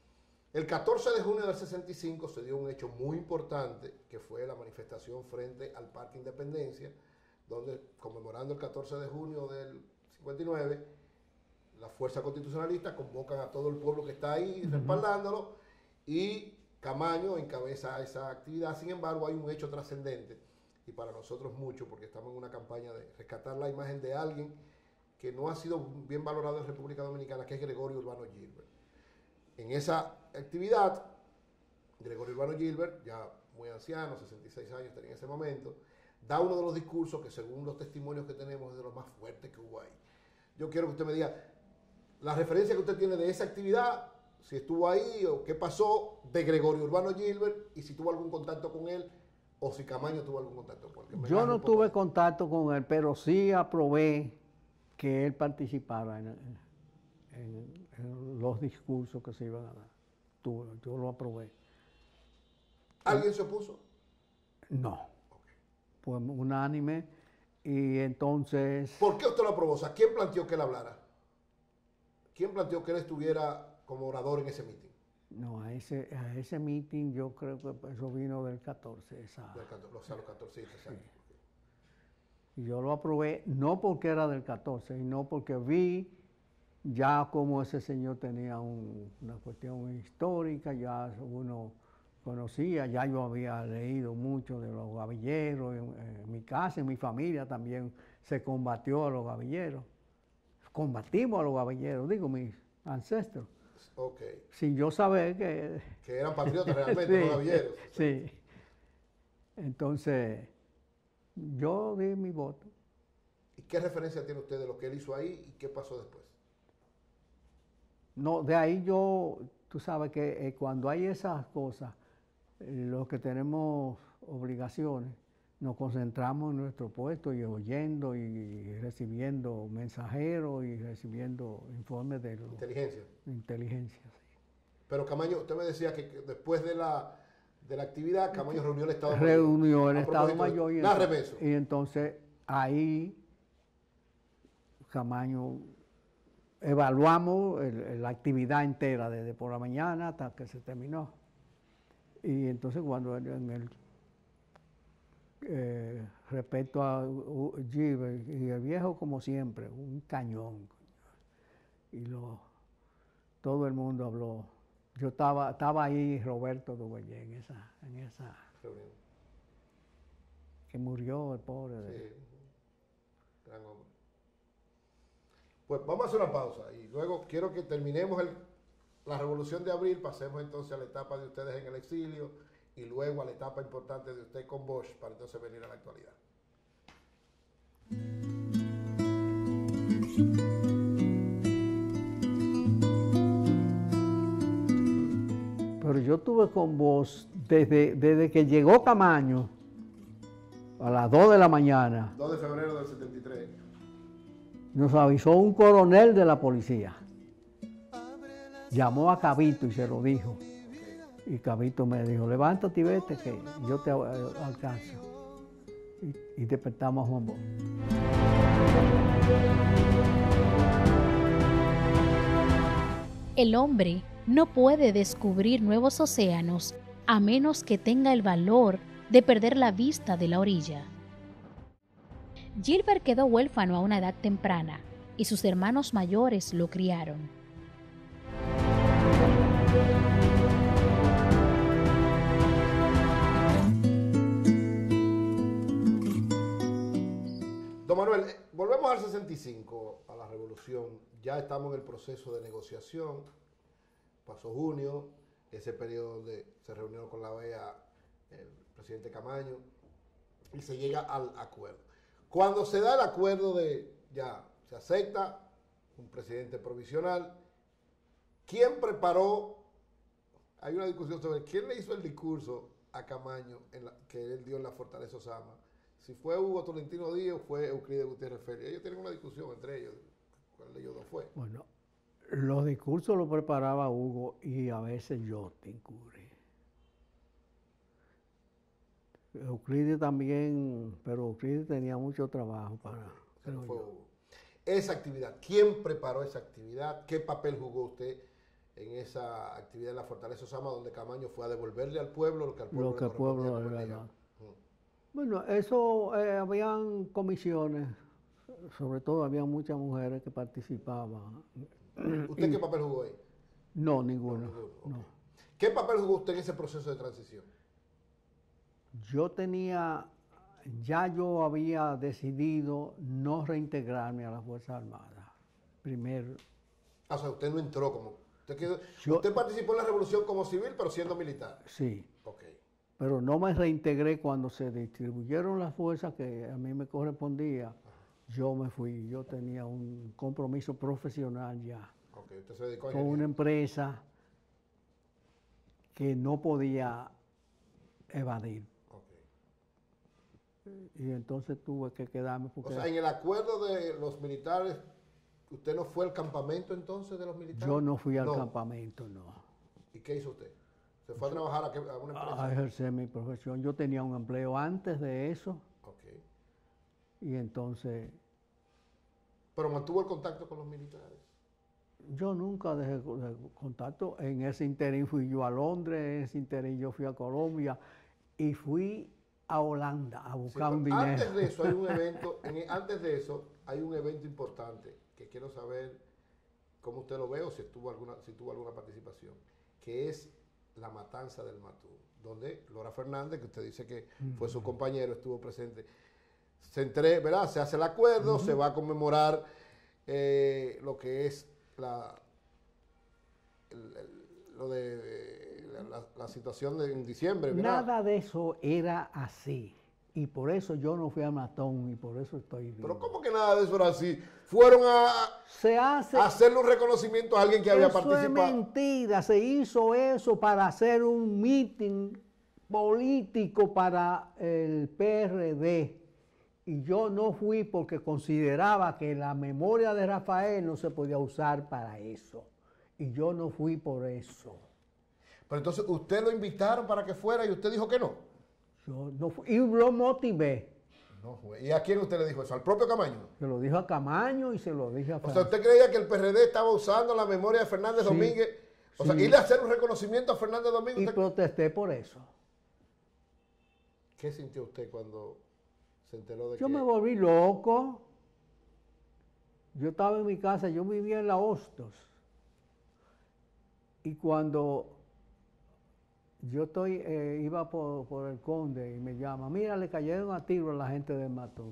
El catorce de junio del sesenta y cinco se dio un hecho muy importante, que fue la manifestación frente al Parque Independencia, donde, conmemorando el catorce de junio del cincuenta y nueve, las fuerzas constitucionalistas convocan a todo el pueblo que está ahí uh-huh. respaldándolo, y Camaño encabeza esa actividad. Sin embargo, hay un hecho trascendente, y para nosotros mucho, porque estamos en una campaña de rescatar la imagen de alguien que no ha sido bien valorado en República Dominicana, que es Gregorio Urbano Gilbert. En esa actividad, Gregorio Urbano Gilbert, ya muy anciano, sesenta y seis años tenía en ese momento, da uno de los discursos que, según los testimonios que tenemos, es de los más fuertes que hubo ahí. Yo quiero que usted me diga la referencia que usted tiene de esa actividad, si estuvo ahí o qué pasó de Gregorio Urbano Gilbert, y si tuvo algún contacto con él o si Camaño tuvo algún contacto con él. Yo no tuve ahí. contacto con él, pero sí aprobé que él participara en, en, en los discursos que se iban a dar. Tú, yo lo aprobé. ¿Alguien se opuso? No. Okay. Fue unánime. Y entonces... ¿Por qué usted lo aprobó? O sea, ¿quién planteó que él hablara? ¿Quién planteó que él estuviera como orador en ese meeting? No, a ese, a ese meeting yo creo que eso vino del catorce. Esa, del catorce, o sea, los catorce, exacto. Sí. Y yo lo aprobé no porque era del catorce, sino porque vi ya como ese señor tenía un, una cuestión histórica, ya uno conocía, ya yo había leído mucho de los gavilleros, en, en mi casa, en mi familia también se combatió a los gavilleros. Combatimos a los gavilleros, digo, mis ancestros. Okay. Sin yo saber que... Que eran patriotas realmente, sí, los gavilleros. Sí. Entonces, yo di mi voto. ¿Y qué referencia tiene usted de lo que él hizo ahí y qué pasó después? No, de ahí yo, tú sabes que eh, cuando hay esas cosas, eh, los que tenemos obligaciones, nos concentramos en nuestro puesto y oyendo y recibiendo mensajeros y recibiendo informes de... Lo, inteligencia. Inteligencia, sí. Pero Camaño, usted me decía que, que después de la, de la actividad, Camaño reunió el Estado Mayor. Reunió el a Estado Mayor. Y, la remeso. Y entonces ahí Camaño evaluamos el, la actividad entera desde por la mañana hasta que se terminó. Y entonces cuando en el... Eh, respecto a uh, Gilbert y el viejo, como siempre, un cañón. Y lo, todo el mundo habló. Yo estaba, estaba ahí, Roberto Duvallé, en esa, en esa que murió el pobre. De... Sí, gran hombre. Pues vamos a hacer una pausa y luego quiero que terminemos el, la Revolución de Abril, pasemos entonces a la etapa de ustedes en el exilio y luego a la etapa importante de usted con Bosch, para entonces venir a la actualidad. Pero yo estuve con Bosch desde, desde que llegó Camaño, a las dos de la mañana. dos de febrero del setenta y tres. Nos avisó un coronel de la policía. Llamó a Cabito y se lo dijo. Y Cabito me dijo, levántate y vete que yo te alcanzo. Y, y despertamos a Juan Bosch. El hombre no puede descubrir nuevos océanos a menos que tenga el valor de perder la vista de la orilla. Gilbert quedó huérfano a una edad temprana y sus hermanos mayores lo criaron. Don Manuel, eh, volvemos al sesenta y cinco, a la revolución. Ya estamos en el proceso de negociación. Pasó junio, ese periodo donde se reunió con la O E A el presidente Camaño y se llega al acuerdo. Cuando se da el acuerdo de ya se acepta un presidente provisional, ¿quién preparó? Hay una discusión sobre quién le hizo el discurso a Camaño en la, que él dio en la Fortaleza Osama. Si fue Hugo Tolentino Díaz o fue Euclides Gutiérrez Félix. Ellos tienen una discusión entre ellos. ¿Cuál de ellos dos fue? Bueno, los discursos los preparaba Hugo y a veces yo te incurrí. Euclides también, pero Euclides tenía mucho trabajo para... Pero fue Hugo. Esa actividad, ¿quién preparó esa actividad? ¿Qué papel jugó usted en esa actividad en la Fortaleza Osama, donde Camaño fue a devolverle al pueblo lo que al pueblo Lo que le el pueblo correspondía le como ganó. día. Bueno, eso, eh, habían comisiones, sobre todo había muchas mujeres que participaban. ¿Usted Y- qué papel jugó ahí? No, ninguno. ninguno, ok. No. ¿Qué papel jugó usted en ese proceso de transición? Yo tenía, ya yo había decidido no reintegrarme a las Fuerzas Armadas. Primero, Ah, o sea, usted no entró como... Usted, quedó- Yo- usted participó en la revolución como civil, pero siendo militar. sí, Ok. pero no me reintegré cuando se distribuyeron las fuerzas que a mí me correspondía. Yo me fui, yo tenía un compromiso profesional ya Ok, usted se dedicó a con una ingeniería. empresa que no podía evadir. Ok. Y entonces tuve que quedarme O porque sea, en el acuerdo de los militares, ¿usted no fue al campamento entonces de los militares? yo no fui al No. campamento, no, ¿Y qué hizo usted? ¿Se fue a trabajar a, qué- a una empresa? a ejercer mi profesión. Yo tenía un empleo antes de eso Ok. y entonces Pero mantuvo el contacto con los militares. yo nunca dejé co- de contacto. En ese interín fui yo a Londres, en ese interín yo fui a Colombia y fui a Holanda a Sí, buscar pero un dinero. antes de eso hay un evento, en- antes de eso hay un evento importante que quiero saber cómo usted lo ve o si tuvo alguna, si tuvo alguna participación, que es la matanza del Matú, donde Lora Fernández, que usted dice que fue su compañero, estuvo presente. Se entre, ¿verdad? Se hace el acuerdo, se va a conmemorar eh, lo que es la, el- el- lo de la, la- la situación de, en diciembre, ¿verdad? Nada de eso era así. Y por eso yo no fui a Matón y por eso estoy vivo. Pero ¿cómo que nada de eso era así? Fueron a, Se hace... a hacerle un reconocimiento a alguien que había Eso es participado. mentira, se hizo eso para hacer un meeting político para el P R D. Y yo no fui porque consideraba que la memoria de Rafael no se podía usar para eso. Y yo no fui por eso. Pero entonces usted lo invitaron para que fuera y usted dijo que no. Yo no fui, y lo motivé. No fue. ¿Y a quién usted le dijo eso? ¿Al propio Camaño? Se lo dijo a Camaño y se lo dije a O sea, Francisco. ¿usted creía que el P R D estaba usando la memoria de Fernández Sí, Domínguez? O sea, sí. irle a hacer un reconocimiento a Fernández Domínguez. Y ¿usted- protesté por eso. ¿Qué sintió usted cuando se enteró de Yo que... me volví loco. Yo estaba en mi casa, yo vivía en la Hostos. Y cuando yo estoy, eh, iba por, por el Conde y me llama, mira, le cayeron a tiro a la gente del Matón.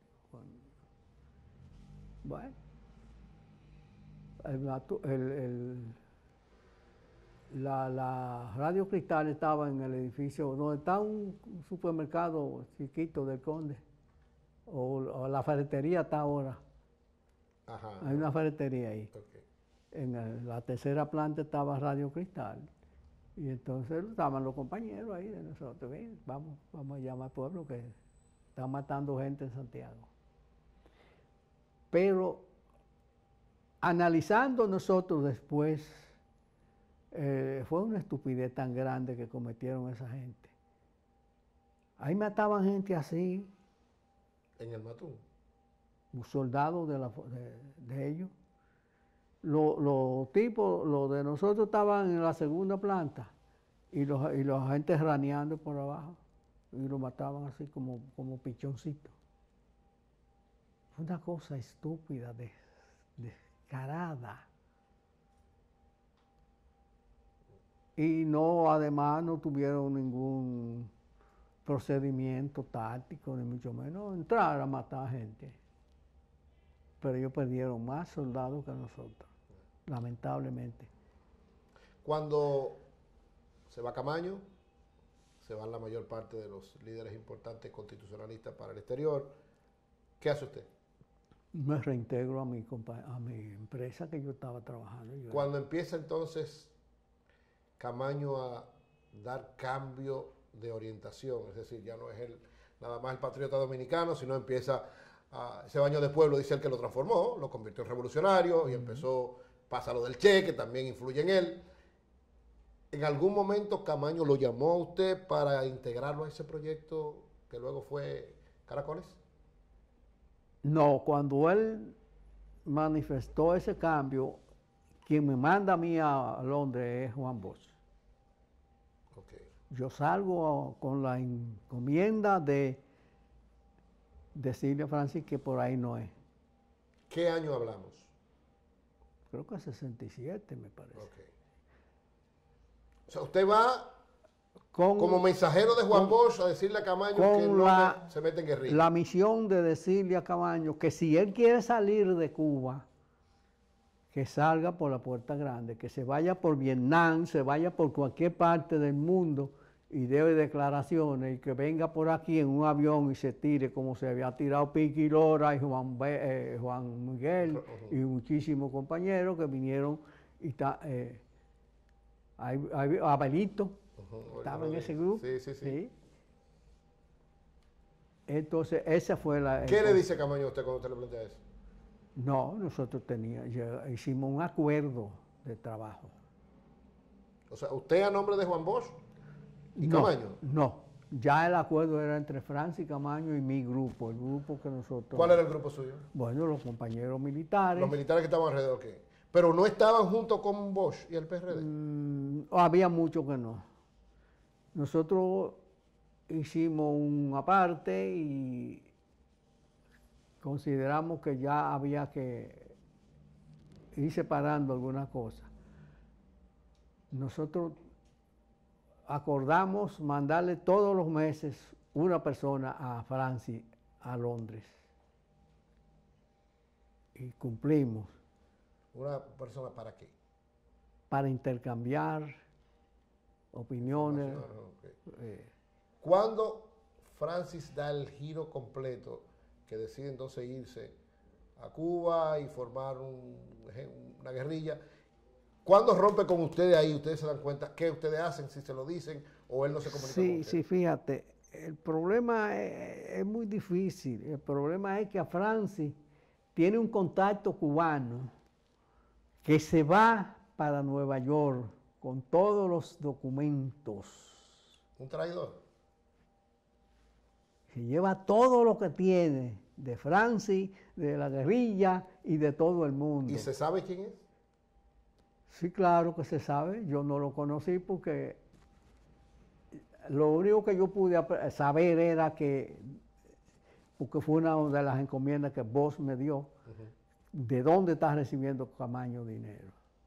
Bueno, el, Matú- el- el- la, la Radio Cristal estaba en el edificio donde está un supermercado chiquito del Conde, o, o la ferretería está ahora. Ajá. Hay una ferretería ahí. Ok. En el- la tercera planta estaba Radio Cristal. Y entonces estaban los compañeros ahí de nosotros. "Ven, vamos, vamos a llamar al pueblo que están matando gente en Santiago". Pero analizando nosotros después, eh, fue una estupidez tan grande que cometieron esa gente. Ahí mataban gente así, En el Matún. soldados de, la, de, de ellos. Los, los tipos, los de nosotros estaban en la segunda planta y los, y los agentes raneando por abajo y lo mataban así como, como pichoncitos. Fue una cosa estúpida, des- descarada. Y no, además no tuvieron ningún procedimiento táctico, ni mucho menos entrar a matar gente. Pero ellos perdieron más soldados que nosotros, lamentablemente. Cuando se va Camaño, se van la mayor parte de los líderes importantes constitucionalistas para el exterior. ¿Qué hace usted? Me reintegro a mi, compa- a mi empresa que yo estaba trabajando. Yo- Cuando empieza entonces Camaño a dar cambio de orientación, es decir, ya no es el, nada más el patriota dominicano, sino empieza a, ese baño de pueblo, dice él que lo transformó, lo convirtió en revolucionario y empezó, pasa lo del Che, que también influye en él. ¿En algún momento Camaño lo llamó a usted para integrarlo a ese proyecto que luego fue Caracoles? No, cuando él manifestó ese cambio, quien me manda a mí a Londres es Juan Bosch. Okay. Yo salgo con la encomienda de, de Silvia Francis, que por ahí no es. ¿Qué año hablamos? Creo que sesenta y siete, me parece. Okay. O sea, usted va Con, como mensajero de Juan con, Bosch a decirle a Camaño que no la, me, se mete en guerrilla. La misión de decirle a Camaño que si él quiere salir de Cuba, que salga por la puerta grande, que se vaya por Vietnam, se vaya por cualquier parte del mundo y dé declaraciones, y que venga por aquí en un avión y se tire como se había tirado Piqui Lora y Juan, eh, Juan Miguel uh-huh. y muchísimos compañeros que vinieron y está eh, Abelito uh-huh. estaba en ese grupo. Sí, sí, sí. ¿Sí? Entonces, esa fue la... ¿Qué entonces, le dice Camaño a usted cuando usted le plantea eso? No, nosotros teníamos, hicimos un acuerdo de trabajo. O sea, ¿usted a nombre de Juan Bosch y no, Camaño? No, ya el acuerdo era entre Francis Camaño y mi grupo, el grupo que nosotros... ¿Cuál era el grupo suyo? Bueno, los compañeros militares. Los militares que estaban alrededor, ¿qué? Pero no estaban junto con Bosch y el P R D. Mm, había muchos que no. Nosotros hicimos un aparte y consideramos que ya había que ir separando algunas cosas. Nosotros acordamos mandarle todos los meses una persona a Francia, a Londres. Y cumplimos. ¿Una persona para qué? Para intercambiar opiniones. Okay. Eh, ¿Cuándo Francis da el giro completo que decide entonces irse a Cuba y formar un, una guerrilla? ¿Cuándo rompe con ustedes ahí? ¿Ustedes se dan cuenta qué ustedes hacen, si se lo dicen o él no se comunica sí, con ustedes? Sí, fíjate, el problema es, es muy difícil. El problema es que a Francis tiene un contacto cubano que se va para Nueva York con todos los documentos. ¿Un traidor? Se lleva todo lo que tiene de Francis, de la guerrilla y de todo el mundo. ¿Y se sabe quién es? Sí, claro que se sabe. Yo no lo conocí porque lo único que yo pude saber era que, porque fue una de las encomiendas que Bosch me dio, uh-huh. de dónde está recibiendo Camaño dinero.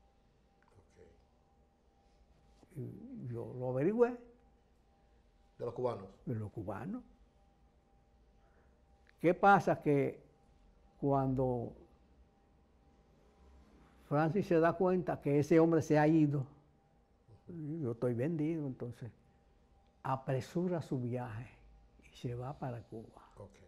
Okay. Y yo lo averigüé. ¿De los cubanos? De los cubanos. ¿Qué pasa? Que cuando Francis se da cuenta que ese hombre se ha ido, uh-huh. yo estoy vendido, entonces apresura su viaje y se va para Cuba. Okay.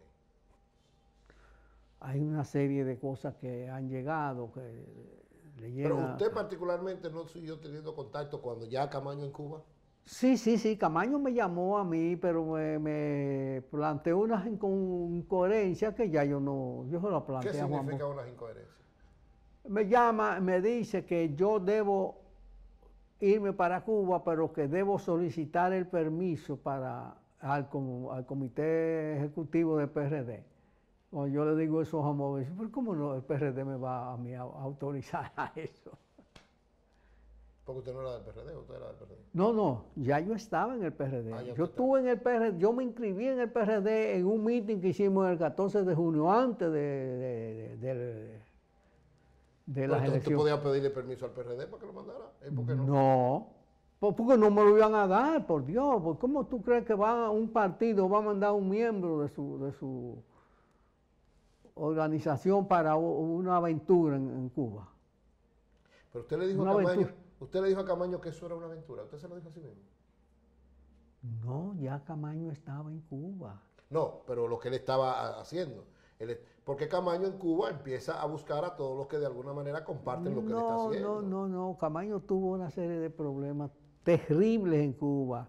Hay una serie de cosas que han llegado, que le llegan. Pero usted particularmente no siguió teniendo contacto cuando ya Camaño en Cuba. Sí, sí, sí, Camaño me llamó a mí, pero me, me planteó unas incoherencias que ya yo no, yo se las planteé. ¿Qué significa unas incoherencias? Me llama, me dice que yo debo irme para Cuba, pero que debo solicitar el permiso para al, al comité ejecutivo del P R D. Cuando yo le digo eso a Jamón, dice, ¿pero cómo no el P R D me va a, mí a, a autorizar a eso? Porque usted no era del P R D, usted era del P R D. No, no, ya yo estaba en el P R D. Ah, yo estuve en el P R D, yo me inscribí en el P R D en un meeting que hicimos el catorce de junio, antes de, de, de, de, de las elecciones. ¿Usted podía pedirle permiso al P R D para que lo mandara? ¿Por qué no? No, porque no me lo iban a dar, por Dios. ¿Cómo tú crees que va un partido va a mandar un miembro de su, de su organización para una aventura en, en Cuba? Pero usted le dijo una a Camaño, aventura. usted le dijo a Camaño que eso era una aventura. ¿Usted se lo dijo así mismo? No, ya Camaño estaba en Cuba. No, pero lo que él estaba haciendo. Él, porque Camaño en Cuba empieza a buscar a todos los que de alguna manera comparten lo que no, él está haciendo. No, no, no. Camaño tuvo una serie de problemas terribles en Cuba,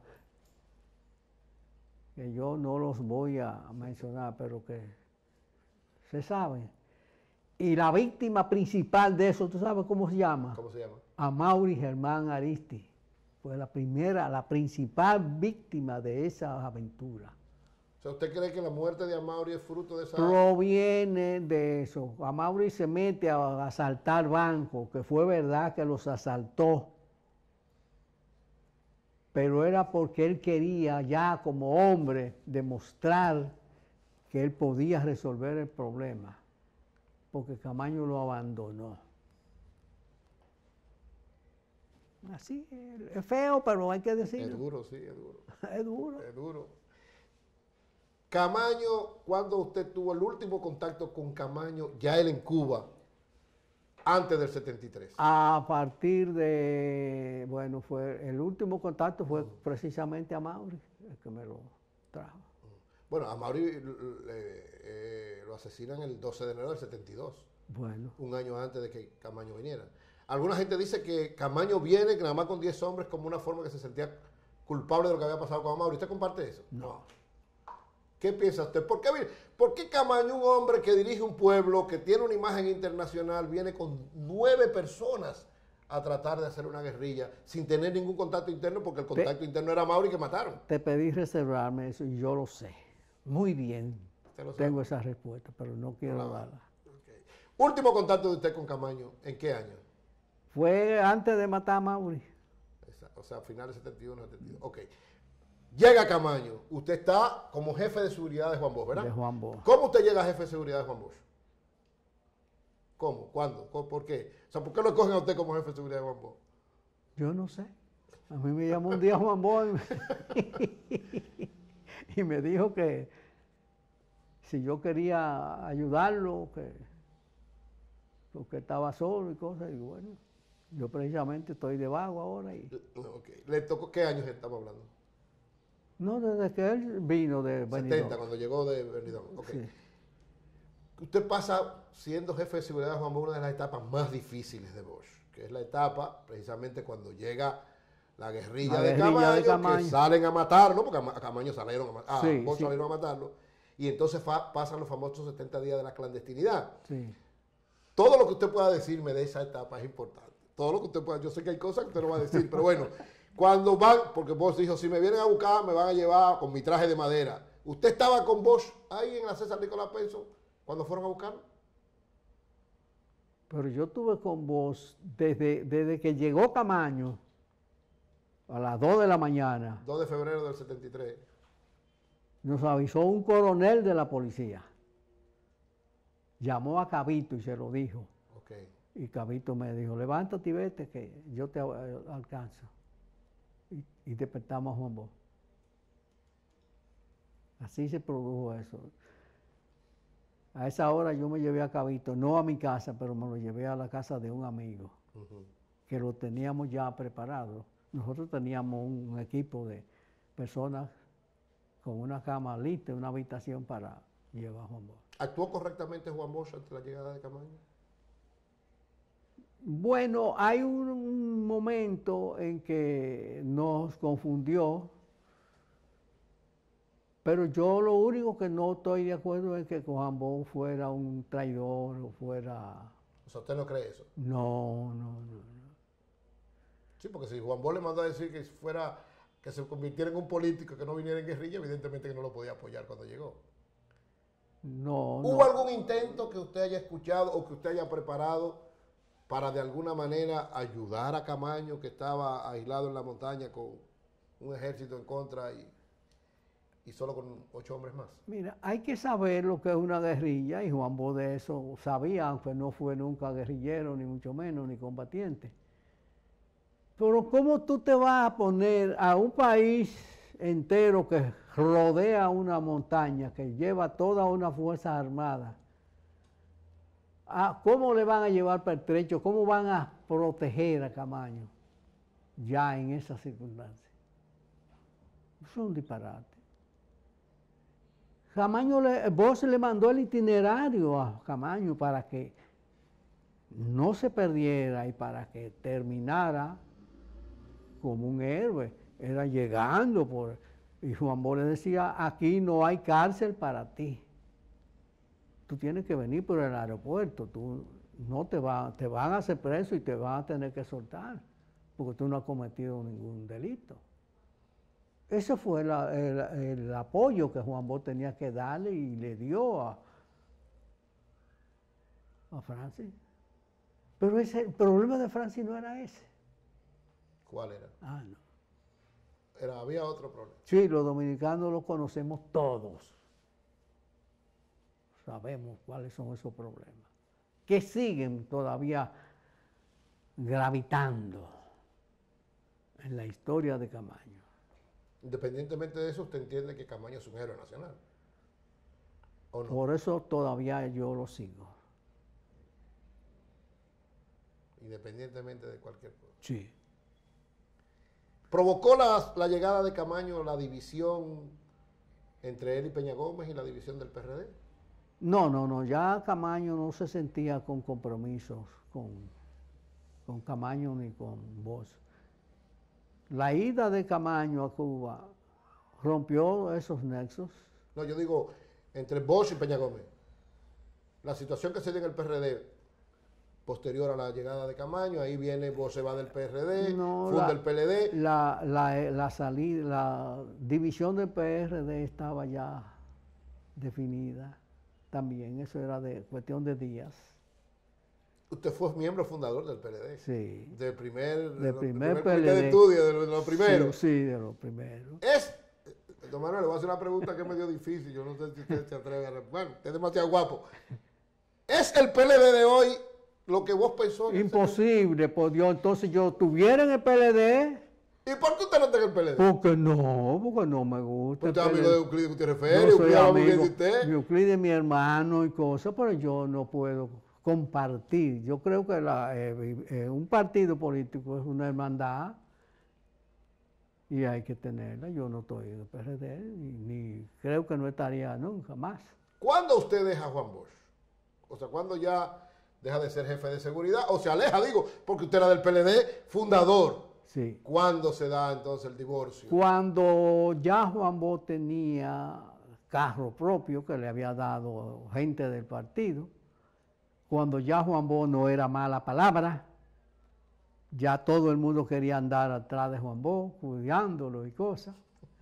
que yo no los voy a mencionar, pero que se saben. Y la víctima principal de eso, ¿tú sabes cómo se llama? ¿Cómo se llama? Amaury Germán Aristi. Fue la primera, la principal víctima de esa aventura. O sea, ¿usted cree que la muerte de Amaury es fruto de esa...? Proviene de eso. Amaury se mete a asaltar bancos, que fue verdad que los asaltó, pero era porque él quería ya como hombre demostrar que él podía resolver el problema, porque Camaño lo abandonó. Así, es feo, pero hay que decirlo. Es duro, sí, es duro. Es duro. Es duro. Camaño, ¿cuándo usted tuvo el último contacto con Camaño, ya él en Cuba, antes del setenta y tres? A partir de, bueno, fue el último contacto fue precisamente Amaury, el que me lo trajo. Bueno, a Amaury eh, eh, lo asesinan el doce de enero del setenta y dos. Bueno. Un año antes de que Camaño viniera. Alguna gente dice que Camaño viene, que nada más con diez hombres, como una forma que se sentía culpable de lo que había pasado con Amaury. ¿Usted comparte eso? No. ¿Qué piensa usted? ¿Por qué, ¿Por qué Camaño, un hombre que dirige un pueblo, que tiene una imagen internacional, viene con nueve personas a tratar de hacer una guerrilla sin tener ningún contacto interno? Porque el contacto te, interno era Amaury que mataron. Te pedí reservarme eso y yo lo sé. Muy bien. Tengo esa respuesta, pero no quiero no, darla. Okay. Último contacto de usted con Camaño, ¿en qué año? Fue antes de matar a Amaury. O sea, finales setenta y uno, setenta y dos. Ok. Llega Camaño. Usted está como jefe de seguridad de Juan Bosch, ¿verdad? De Juan Bosch. ¿Cómo usted llega a jefe de seguridad de Juan Bosch? ¿Cómo? ¿Cuándo? ¿Por qué? O sea, ¿por qué lo escogen a usted como jefe de seguridad de Juan Bosch? Yo no sé. A mí me llamó un día Juan Bosch y me dijo que si yo quería ayudarlo, que porque estaba solo y cosas, y bueno, yo precisamente estoy de vago ahora. Y... Okay. ¿Le tocó qué años estamos hablando? No, desde que él vino de Benidorm. setenta, cuando llegó de Benidorm. Okay. Sí. Usted pasa siendo jefe de seguridad de Juan Bosch, una de las etapas más difíciles de Bosch, que es la etapa precisamente cuando llega la guerrilla, la de, guerrilla Camaño, de Camaño, que salen a matarlo, porque a Camaño salieron a, matar, sí, a Bosch sí. salieron a matarlo, y entonces fa, pasan los famosos setenta días de la clandestinidad. Sí. Todo lo que usted pueda decirme de esa etapa es importante. Todo lo que usted pueda, yo sé que hay cosas que usted no va a decir, pero bueno, cuando van, porque Bosch dijo, si me vienen a buscar, me van a llevar con mi traje de madera. ¿Usted estaba con Bosch ahí en la César Nicolás Penso cuando fueron a buscarlo? Pero yo estuve con Bosch desde, desde que llegó Camaño a las dos de la mañana. dos de febrero del setenta y tres. Nos avisó un coronel de la policía. Llamó a Cabito y se lo dijo. Okay. Y Cabito me dijo, levántate y vete que yo te alcanzo. Y, y despertamos a Juan Bosch. Así se produjo eso. A esa hora yo me llevé a Cabito, no a mi casa, pero me lo llevé a la casa de un amigo, uh-huh. que lo teníamos ya preparado. Nosotros teníamos un, un equipo de personas con una cama lista, una habitación para llevar a Juan Bosch. ¿Actuó correctamente Juan Bosch ante la llegada de Camaño? Bueno, hay un, un momento en que nos confundió, pero yo lo único que no estoy de acuerdo es que Juan Bosch fuera un traidor o fuera... O sea, ¿usted no cree eso? No, no, no. no. Sí, porque si Juan Bosch le mandó a decir que fuera, que se convirtiera en un político, que no viniera en guerrilla, evidentemente que no lo podía apoyar cuando llegó. No, ¿Hubo no. algún intento que usted haya escuchado o que usted haya preparado para de alguna manera ayudar a Camaño, que estaba aislado en la montaña con un ejército en contra y, y solo con ocho hombres más? Mira, hay que saber lo que es una guerrilla, y Juan Bosch de eso sabía, aunque no fue nunca guerrillero, ni mucho menos, ni combatiente. Pero ¿cómo tú te vas a poner a un país entero que rodea una montaña, que lleva toda una fuerza armada? ¿Cómo le van a llevar pertrecho? ¿Cómo van a proteger a Camaño ya en esas circunstancias? Es un disparate. Camaño le, Bosch le mandó el itinerario a Camaño para que no se perdiera y para que terminara como un héroe. Era llegando por... Y Juan Bosch le decía, aquí no hay cárcel para ti. Tú tienes que venir por el aeropuerto, tú no te, va, te van a hacer preso y te van a tener que soltar, porque tú no has cometido ningún delito. Ese fue la, el, el apoyo que Juan Bosch tenía que darle y le dio a, a Francis. Pero ese, el problema de Francis no era ese. ¿Cuál era? Ah, no. Era, había otro problema. Sí, los dominicanos los conocemos todos. Sabemos cuáles son esos problemas. Que siguen todavía gravitando en la historia de Camaño. Independientemente de eso, usted entiende que Camaño es un héroe nacional. ¿O no? Por eso todavía yo lo sigo. Independientemente de cualquier cosa. Sí. ¿Provocó la, la llegada de Camaño la división entre él y Peña Gómez y la división del P R D? No, no, no. Ya Camaño no se sentía con compromisos con, con Camaño ni con Bosch. La ida de Camaño a Cuba rompió esos nexos. No, yo digo, entre Bosch y Peña Gómez. La situación que se dio en el P R D posterior a la llegada de Camaño, ahí viene Bosch, se va del P R D, No, funda la- el P L D. La, la, la salida, la división del P R D estaba ya definida también. Eso era de cuestión de días. Usted fue miembro fundador del P L D. Sí. Del primer, Del lo- primer comité P L D. de estudio, de lo, de lo primero. Sí, sí, de lo primero. Es, don Manuel, le voy a hacer una pregunta que es medio difícil, yo no sé si usted se atreve a responder. Bueno, usted es demasiado guapo. ¿Es el P L D de hoy lo que vos pensó? en ese Imposible, por Dios. Entonces yo estuviera en el P L D. momento? ¿Y por qué usted no está en el P L D? Porque no, porque no me gusta. Usted es el amigo P L D. de Euclides Gutiérrez Yo Félix, soy Euclides habla muy bien amigo, de usted. Euclides es mi hermano y cosas, pero yo no puedo compartir. Yo creo que la, eh, eh, un partido político es una hermandad y hay que tenerla. Yo no estoy en el P R D y ni creo que no estaría nunca más. ¿Cuándo usted deja a Juan Bosch? O sea, ¿cuándo ya deja de ser jefe de seguridad? O se aleja, digo, porque usted era del P L D fundador. Sí. ¿Cuándo se da entonces el divorcio? Cuando ya Juan Bosch tenía carro propio que le había dado gente del partido, cuando ya Juan Bosch no era mala palabra, ya todo el mundo quería andar atrás de Juan Bosch, cuidándolo y cosas.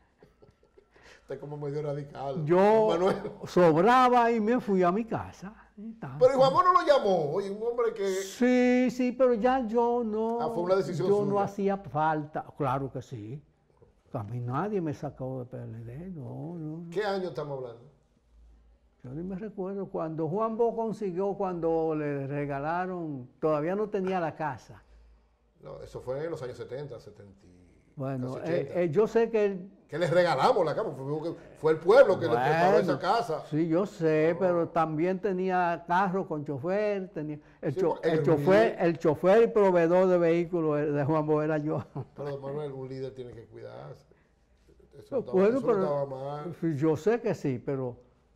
Usted es como medio radical. Yo don Manuel. sobraba y me fui a mi casa. y tal. Pero Juan Bosch no lo llamó. Oye, un hombre que... Sí, sí, pero ya yo no, Ah, fue una decisión yo no suya. hacía falta. Claro que sí. A mí nadie me sacó de P L D, no, no. no. ¿Qué año estamos hablando? Yo ni me recuerdo cuando Juan Bosch consiguió, cuando le regalaron, todavía no tenía la casa. No, eso fue en los años setenta, setenta. Bueno, casi eh, ochenta. eh, yo sé que él, Que les regalamos la casa, fue, fue el pueblo que le preparó bueno, esa casa. sí, yo sé, pero también tenía carro con chofer, tenía el, Sí, cho- porque el el chofer, líder- el chofer y proveedor de vehículos de Juan Bosch era yo. Pero don Manuel, un líder tiene que cuidarse. Eso, no estaba, Bueno, eso no pero estaba mal. yo sé que sí, pero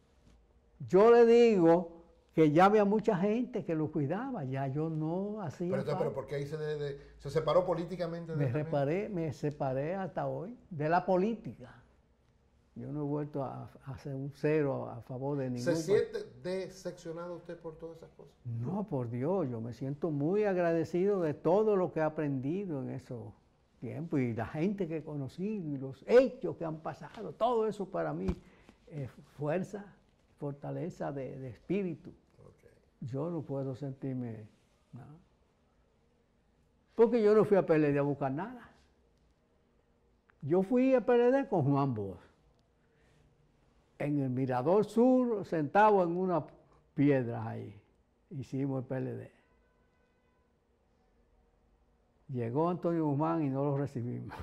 yo le digo que ya había mucha gente que lo cuidaba, ya yo no hacía Pero, entonces, falta. pero ¿por qué ahí se, de- de- se separó políticamente? de Me él también? reparé, me separé hasta hoy de la política. Yo no he vuelto a, a hacer un cero a favor de ningún ¿Se partido. siente decepcionado usted por todas esas cosas? No, por Dios, yo me siento muy agradecido de todo lo que he aprendido en esos tiempos y la gente que he conocido y los hechos que han pasado. Todo eso para mí es fuerza, fortaleza de, de espíritu. Ok. Yo no puedo sentirme nada. Porque yo no fui a P L D a buscar nada. Yo fui a P L D con Juan Bosch. En el Mirador Sur, sentado en una piedra ahí, hicimos el P L D. Llegó Antonio Guzmán y no lo recibimos.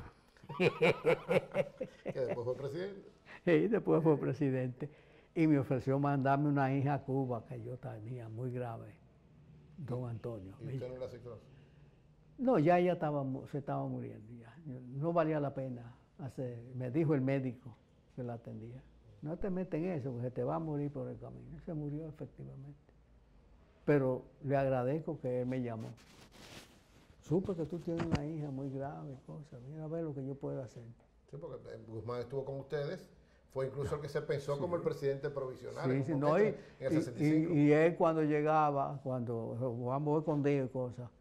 Que después fue presidente. Y después fue presidente. Y me ofreció mandarme una hija a Cuba que yo tenía muy grave, don Antonio. ¿Y usted no le aceptó? No, ya ella estaba, mu- se estaba muriendo. Ya. No valía la pena hacer. Me dijo el médico que la atendía. No te metes en eso, porque te va a morir por el camino. Se murió efectivamente. Pero le agradezco que él me llamó. Supe que tú tienes una hija muy grave, cosas. Mira a ver lo que yo puedo hacer. Sí, porque eh, Guzmán estuvo con ustedes. Fue incluso el que se pensó como el presidente provisional. Sí, en sí, un no, momento, y, en el y- sesenta y cinco. y- y él cuando llegaba, cuando Juan Bosch escondía y cosas,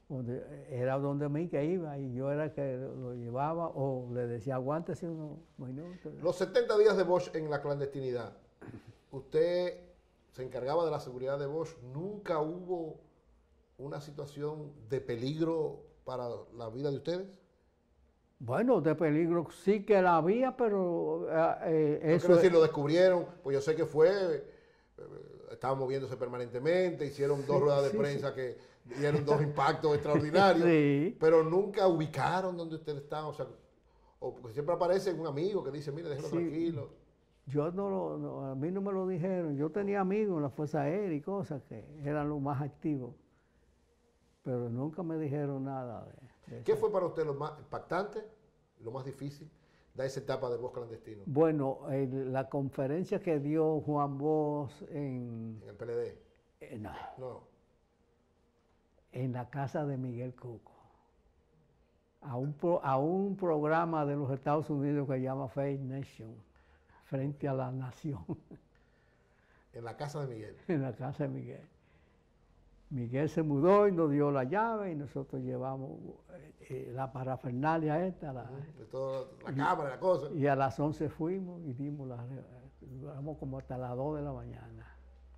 donde, era donde mí que iba y yo era el que lo llevaba o le decía aguántese unos minutos. Los setenta días de Bosch en la clandestinidad, usted se encargaba de la seguridad de Bosch, ¿nunca hubo una situación de peligro para la vida de ustedes? Bueno, de peligro sí que la había, pero eh, eh, No eso... quiero decir, lo descubrieron, pues yo sé que fue, eh, estaban moviéndose permanentemente, hicieron dos Sí, ruedas de sí, prensa sí. que dieron dos impactos extraordinarios, Sí. pero nunca ubicaron donde ustedes estaban, o sea, o porque siempre aparece un amigo que dice, mire, déjelo Sí. tranquilo. Yo no lo, no, a mí no me lo dijeron. Yo tenía amigos en la Fuerza Aérea y cosas que eran los más activos, pero nunca me dijeron nada de, de ¿Qué eso. fue para usted lo más impactante, lo más difícil de esa etapa de Bosch clandestino Bueno, el- la conferencia que dio Juan Bosch en, en el P L D? eh, no, No. en la casa de Miguel Cuco, a un, pro- a un programa de los Estados Unidos que se llama Faith Nation, frente a la nación, En la casa de Miguel. en la casa de Miguel. Miguel se mudó y nos dio la llave y nosotros llevamos eh, eh, la parafernalia esta, la- De toda la cámara, la cosa. y a las once fuimos y dimos la, duramos como hasta las dos de la mañana.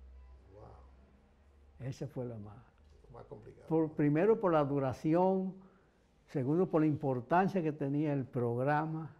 Wow, Ese fue lo más. más complicado. Por, primero por la duración, segundo por la importancia que tenía el programa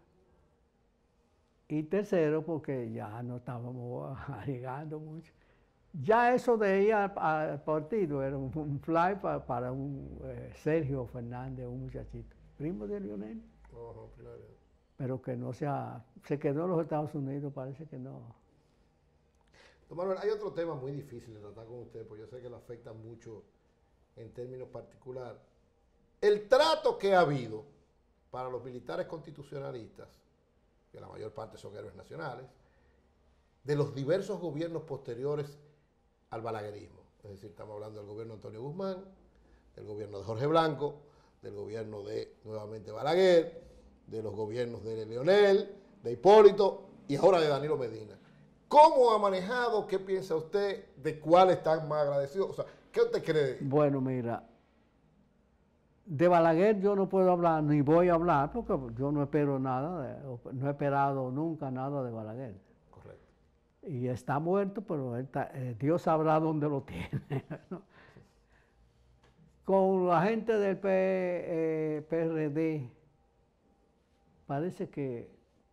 y tercero porque ya no estábamos arriesgando mucho. Ya eso de ir al, al partido era un, un fly pa, para un eh, Sergio Fernández, un muchachito, primo de Lionel, Ojo, primero. pero que no se ha, se quedó en los Estados Unidos, parece que no. Don Manuel, hay otro tema muy difícil de tratar con usted, porque yo sé que le afecta mucho en términos particulares. El trato que ha habido para los militares constitucionalistas, que la mayor parte son héroes nacionales, de los diversos gobiernos posteriores al balaguerismo. Es decir, estamos hablando del gobierno de Antonio Guzmán, del gobierno de Jorge Blanco, del gobierno de, nuevamente, Balaguer, de los gobiernos de Leonel, de Hipólito y ahora de Danilo Medina. ¿Cómo ha manejado? ¿Qué piensa usted? ¿De cuál están más agradecidos? O sea, ¿qué usted cree? Bueno, mira, de Balaguer yo no puedo hablar, ni voy a hablar, porque yo no espero nada, de- no he esperado nunca nada de Balaguer. Correcto. Y está muerto, pero él está- eh, Dios sabrá dónde lo tiene, ¿no? Con la gente del P, eh, P R D, parece que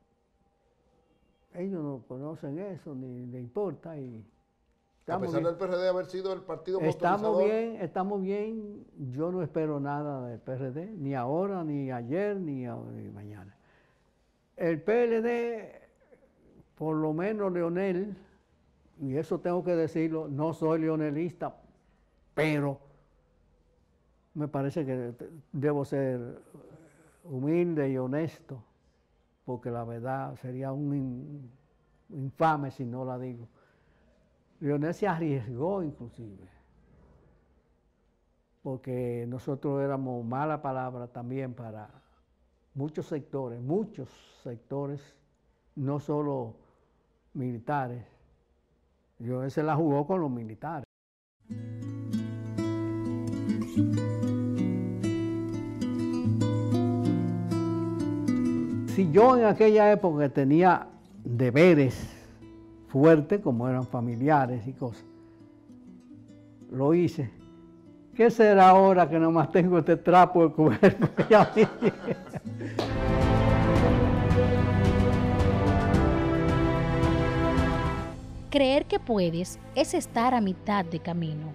ellos no conocen eso, ni les importa. Y A estamos pesar bien. del P R D haber sido el partido Estamos motorizador, bien, estamos bien. Yo no espero nada del P R D, ni ahora, ni ayer, ni, a- ni mañana. El P L D, por lo menos Leonel, y eso tengo que decirlo, no soy leonelista, pero me parece que te- debo ser humilde y honesto, porque la verdad sería un in- infame si no la digo. Leonel se arriesgó inclusive, porque nosotros éramos mala palabra también para muchos sectores, muchos sectores, no solo militares. Leonel se la jugó con los militares. Si yo en aquella época tenía deberes fuertes, como eran familiares y cosas, lo hice. ¿Qué será ahora que nomás tengo este trapo de cuerpo? Ya vi. Creer que puedes es estar a mitad de camino.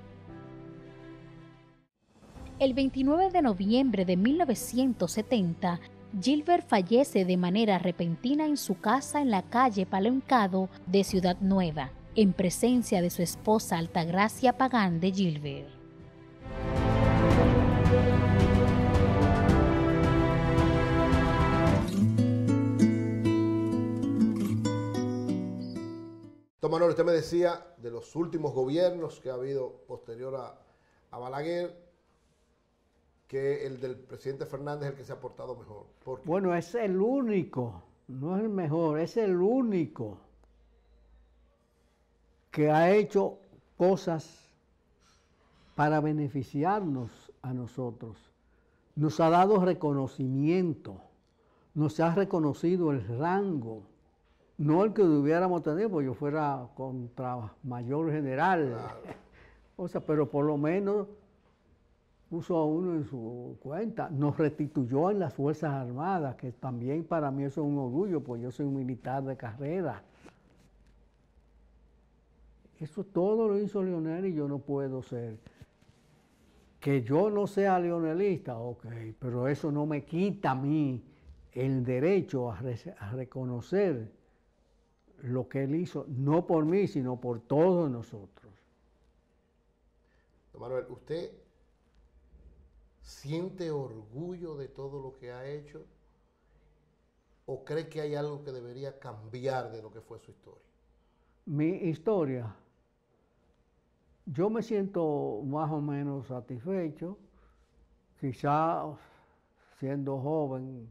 El veintinueve de noviembre de mil novecientos setenta, Gilbert fallece de manera repentina en su casa en la calle Palo Hincado de Ciudad Nueva, en presencia de su esposa Altagracia Pagán de Gilbert. Don Manuel, usted me decía de los últimos gobiernos que ha habido posterior a, a Balaguer, que el del presidente Fernández es el que se ha portado mejor. ¿Por qué? Bueno, es el único, no es el mejor, es el único que ha hecho cosas para beneficiarnos a nosotros. Nos ha dado reconocimiento, nos ha reconocido el rango, no el que hubiéramos tenido, porque yo fuera contra mayor general, claro. O sea, pero por lo menos puso a uno en su cuenta, nos restituyó en las Fuerzas Armadas, que también para mí eso es un orgullo, porque yo soy un militar de carrera. Eso todo lo hizo Leonel y yo no puedo ser. Que yo no sea leonelista, ok, pero eso no me quita a mí el derecho a, re a reconocer lo que él hizo, no por mí, sino por todos nosotros. Don Manuel, ¿usted siente orgullo de todo lo que ha hecho o cree que hay algo que debería cambiar de lo que fue su historia? Mi historia, yo me siento más o menos satisfecho, quizá siendo joven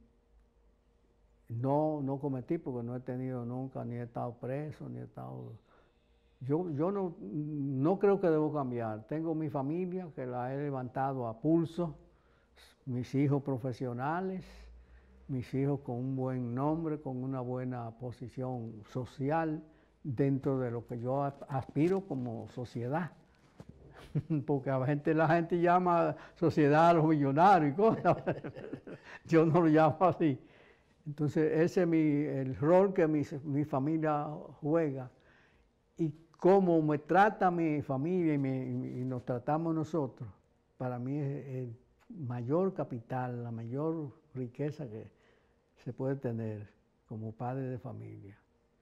no, no cometí porque no he tenido nunca, ni he estado preso, ni he estado... Yo, yo no, no creo que debo cambiar. Tengo mi familia que la he levantado a pulso, mis hijos profesionales, mis hijos con un buen nombre, con una buena posición social dentro de lo que yo aspiro como sociedad. Porque a la gente, la gente llama sociedad a los millonarios y cosas. Yo no lo llamo así. Entonces ese es mi, el rol que mi, mi familia juega. Y cómo me trata mi familia y, me, y nos tratamos nosotros, para mí es el mayor capital, la mayor riqueza que se puede tener como padre de familia.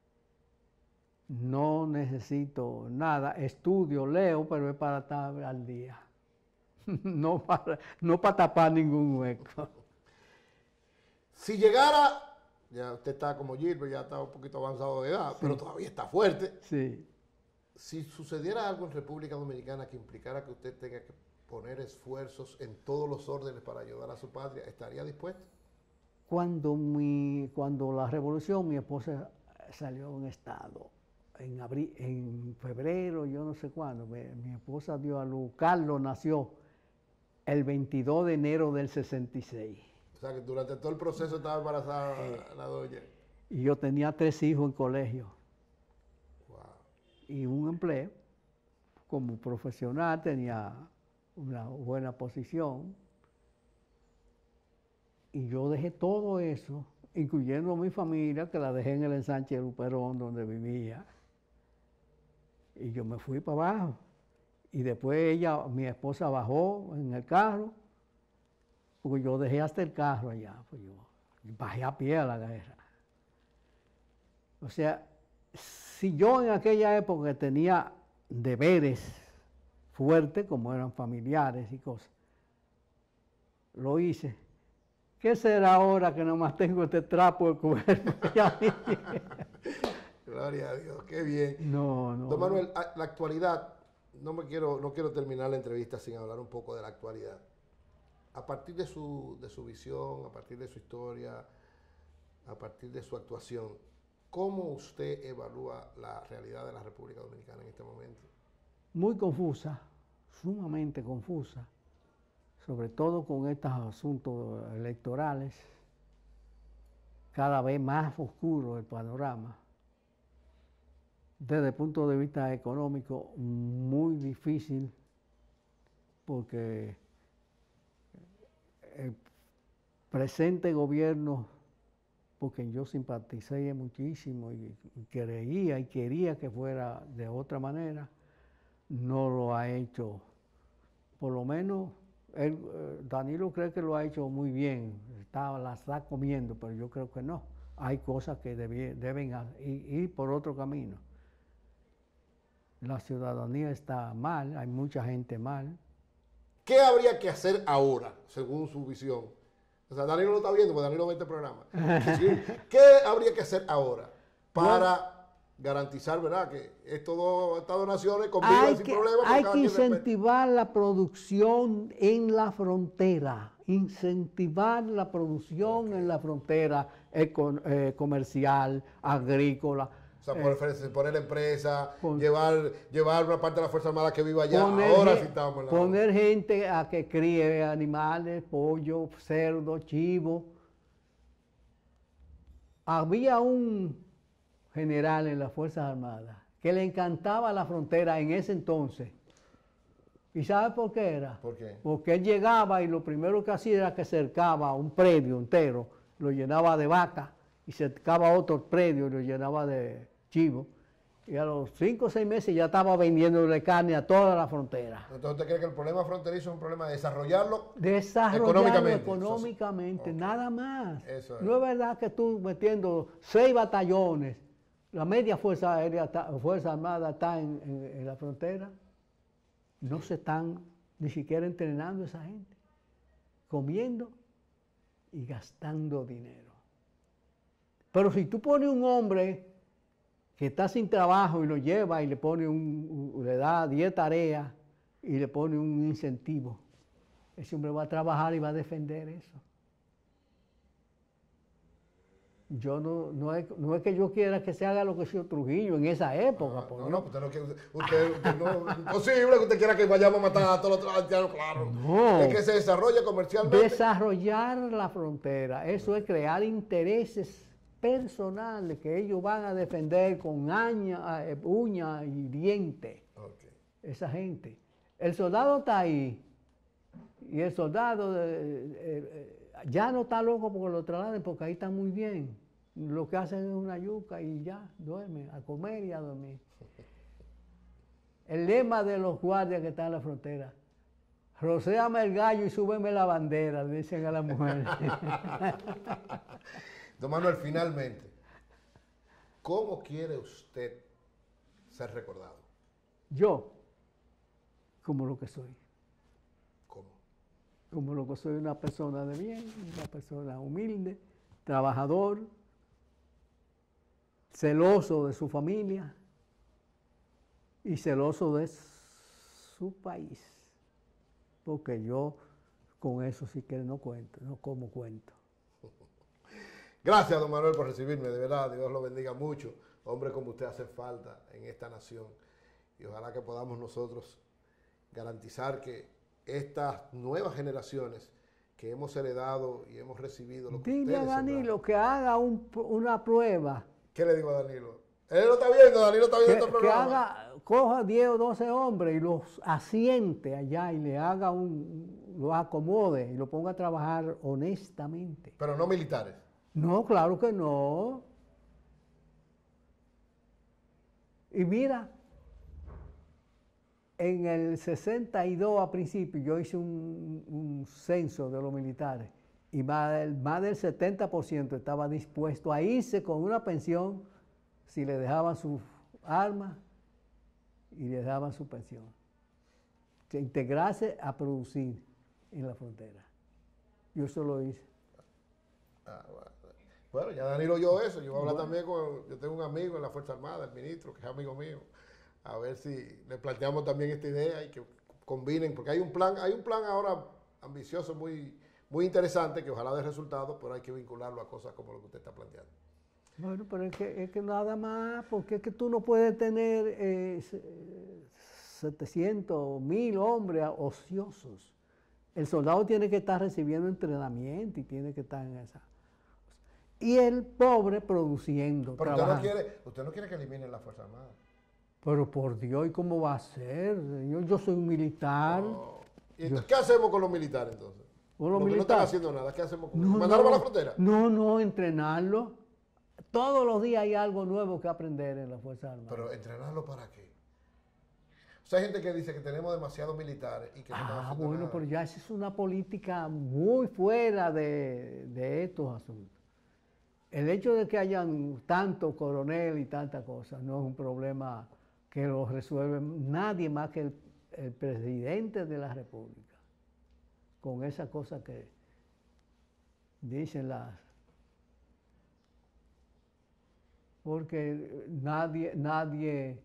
No necesito nada, estudio, leo, pero es para estar al día. No para, no para tapar ningún hueco. Si llegara, ya usted está como Gilbert, ya está un poquito avanzado de edad, sí, pero todavía está fuerte. Sí. Si sucediera algo en República Dominicana que implicara que usted tenga que poner esfuerzos en todos los órdenes para ayudar a su patria, ¿estaría dispuesto? Cuando, mi, cuando la revolución, mi esposa salió en estado, en, abril, en febrero, yo no sé cuándo, mi, mi esposa dio a luz, Carlos nació el veintidós de enero del sesenta y seis. O sea que durante todo el proceso estaba embarazada eh, la doña. Y yo tenía tres hijos en colegio. Wow. Y un empleo. Como profesional tenía una buena posición. Y yo dejé todo eso, incluyendo a mi familia, que la dejé en el ensanche de Luperón, donde vivía. Y yo me fui para abajo. Y después ella, mi esposa, bajó en el carro, porque yo dejé hasta el carro allá, pues yo bajé a pie a la guerra. O sea, si yo en aquella época tenía deberes fuertes, como eran familiares y cosas, lo hice. ¿Qué será ahora que nomás tengo este trapo de cuerpo? Gloria a Dios, qué bien. No, no. Don Manuel, la actualidad, no me quiero, no quiero terminar la entrevista sin hablar un poco de la actualidad. A partir de su, de su visión, a partir de su historia, a partir de su actuación, ¿cómo usted evalúa la realidad de la República Dominicana en este momento? Muy confusa, sumamente confusa, sobre todo con estos asuntos electorales, cada vez más oscuro el panorama. Desde el punto de vista económico, muy difícil, porque el presente gobierno, porque yo simpaticé muchísimo y creía y quería que fuera de otra manera, no lo ha hecho. Por lo menos él, Danilo cree que lo ha hecho muy bien, está, la está comiendo, pero yo creo que no. Hay cosas que debi, deben ir, ir por otro camino. La ciudadanía está mal, hay mucha gente mal. ¿Qué habría que hacer ahora, según su visión? O sea, Danilo lo está viendo, porque Danilo ve este programa. ¿Qué habría que hacer ahora para bueno, garantizar, verdad, que estos dos Estados-naciones convivan sin problemas? Hay que incentivar la producción en la frontera, incentivar la producción okay. en la frontera econ, eh, comercial, agrícola. sea, Eh, poner, poner la empresa, pon- llevar, llevar una parte de la Fuerza Armada que viva allá. Poner, Ahora gen- sí estamos en la poner gente a que críe animales, pollo, cerdo, chivo. Había un general en las Fuerzas Armadas que le encantaba la frontera en ese entonces. ¿Y sabe por qué era? ¿Por qué? Porque él llegaba y lo primero que hacía era que cercaba un predio entero, lo llenaba de vaca y cercaba otro predio y lo llenaba de chivo. Y a los cinco o seis meses ya estaba vendiéndole carne a toda la frontera. Entonces, ¿usted cree que el problema fronterizo es un problema de desarrollarlo? Desarrollarlo Económicamente. económicamente, Ok. nada más. Eso es. No es verdad que tú metiendo seis batallones, la media fuerza aérea, está- fuerza armada está en, en- en la frontera. No se están ni siquiera entrenando esa gente, comiendo y gastando dinero. Pero si tú pones un hombre que está sin trabajo y lo lleva y le pone un, un- le da diez tareas y le pone un incentivo, ese hombre va a trabajar y va a defender eso. Yo no, no es, no es que yo quiera que se haga lo que hizo Trujillo en esa época. Ah, por no, Dios. no, usted no quiere, usted, usted no, imposible que usted quiera que vayamos a matar a todos los haitianos, claro. No. Es que se desarrolle comercialmente. Desarrollar la frontera, eso es crear intereses personales que ellos van a defender con aña, eh, uña y diente. Ok. Esa gente. El soldado está ahí y el soldado eh, eh, eh, ya no está loco porque lo trasladen porque ahí está muy bien. Lo que hacen es una yuca y ya, duerme, a comer y a dormir. El lema de los guardias que están en la frontera: rocéame el gallo y súbeme la bandera, le dicen a la mujer. Don Manuel, finalmente, ¿cómo quiere usted ser recordado? Yo, como lo que soy, ¿Cómo? como lo que soy, una persona de bien, una persona humilde, trabajador, celoso de su familia y celoso de su país, porque yo con eso sí que no cuento, no como cuento. Gracias, don Manuel, por recibirme, de verdad, Dios lo bendiga mucho. Hombre como usted hace falta en esta nación y ojalá que podamos nosotros garantizar que estas nuevas generaciones que hemos heredado y hemos recibido lo que Dile a ustedes Danilo sembraron. que haga un- una prueba, ¿Qué le digo a Danilo? Él lo está viendo, Danilo está viendo que, este que programa. haga, coja diez o doce hombres y los asiente allá y le haga un, los acomode y lo ponga a trabajar honestamente. Pero no militares. No, claro que no. Y mira, en el sesenta y dos a principio yo hice un, un censo de los militares y más del, más del setenta por ciento estaba dispuesto a irse con una pensión si le dejaban sus armas y le daban su pensión. Que integrarse a producir en la frontera. Yo eso lo hice. Ah, bueno. Bueno, ya Danilo oyó eso. Yo voy a hablar Bueno. también con. Yo tengo un amigo en la Fuerza Armada, el ministro, que es amigo mío. A ver si le planteamos también esta idea y que combinen, porque hay un plan, hay un plan ahora ambicioso, muy, muy interesante, que ojalá dé resultados, pero hay que vincularlo a cosas como lo que usted está planteando. Bueno, pero es que, es que nada más, porque es que tú no puedes tener eh, setecientos, mil hombres ociosos. El soldado tiene que estar recibiendo entrenamiento y tiene que estar en esa. Y el pobre produciendo, Pero usted no, trabajando. quiere, usted no quiere que eliminen la Fuerza Armada. Pero por Dios, ¿y cómo va a ser? Yo, yo soy un militar. No. ¿Y entonces, qué hacemos con los militares entonces? ¿Con los Porque no están militares? haciendo nada. ¿Qué hacemos con No, ellos? ¿Mandarlos no, a la frontera? No, no, entrenarlo. Todos los días hay algo nuevo que aprender en la Fuerza Armada. Pero ¿entrenarlo para qué? O sea, hay gente que dice que tenemos demasiados militares y que no están Ah, haciendo bueno, nada. pero ya esa es una política muy fuera de, de estos asuntos. El hecho de que hayan tanto coronel y tanta cosa no es un problema que lo resuelve nadie más que el, el presidente de la República, con esa cosa que dicen las... Porque nadie, nadie...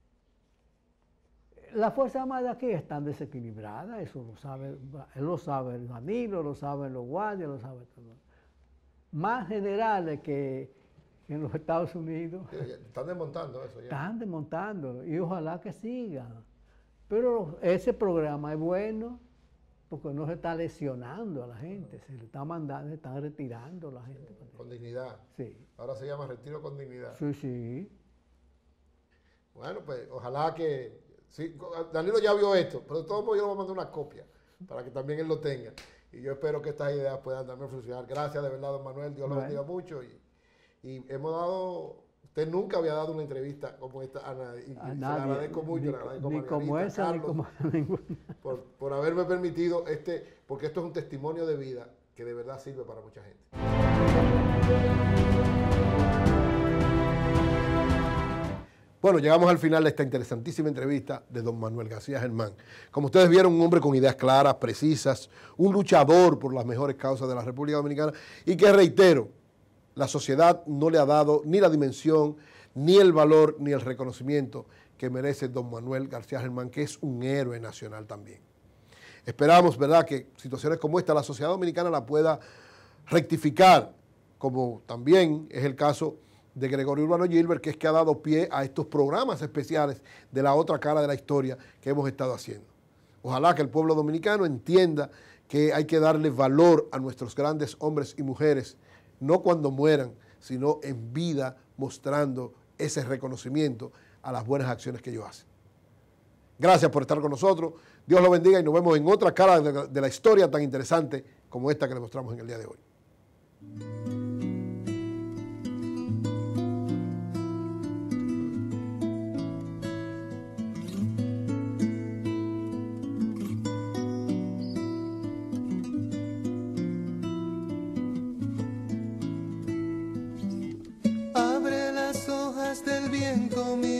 Las Fuerzas Armadas aquí están desequilibradas, eso lo sabe, él lo sabe el Danilo, lo saben los guardias, lo sabe todo. Más generales que, en los Estados Unidos. Están desmontando eso ya. Están desmontándolo y ojalá que sigan. Pero ese programa es bueno porque no se está lesionando a la gente, se le está mandando, se están retirando a la gente. Con dignidad. Sí. Ahora se llama retiro con dignidad. Sí, sí. Bueno, pues ojalá que... Sí, Danilo ya vio esto, pero de todos modos yo le voy a mandar una copia para que también él lo tenga. Y yo espero que estas ideas puedan también funcionar. Gracias de verdad, don Manuel, Dios lo bueno. bendiga mucho. Y, y hemos dado... Usted nunca había dado una entrevista como esta a nadie. Y, A y nadie, se la agradezco mucho. ni, le agradezco ni a como Margarita, esa, Carlos, ni como ninguna. Por, por haberme permitido este, porque esto es un testimonio de vida que de verdad sirve para mucha gente. Bueno, llegamos al final de esta interesantísima entrevista de don Manuel García Germán. Como ustedes vieron, un hombre con ideas claras, precisas, un luchador por las mejores causas de la República Dominicana y que, reitero, la sociedad no le ha dado ni la dimensión, ni el valor, ni el reconocimiento que merece don Manuel García Germán, que es un héroe nacional también. Esperamos, ¿verdad?, que situaciones como esta la sociedad dominicana la pueda rectificar, como también es el caso de Gregorio Urbano Gilbert, que es que ha dado pie a estos programas especiales de la otra cara de la historia que hemos estado haciendo. Ojalá que el pueblo dominicano entienda que hay que darle valor a nuestros grandes hombres y mujeres, no cuando mueran, sino en vida, mostrando ese reconocimiento a las buenas acciones que ellos hacen. Gracias por estar con nosotros, Dios lo bendiga y nos vemos en otra cara de, de la historia tan interesante como esta que le mostramos en el día de hoy. Abre las hojas del viento, mi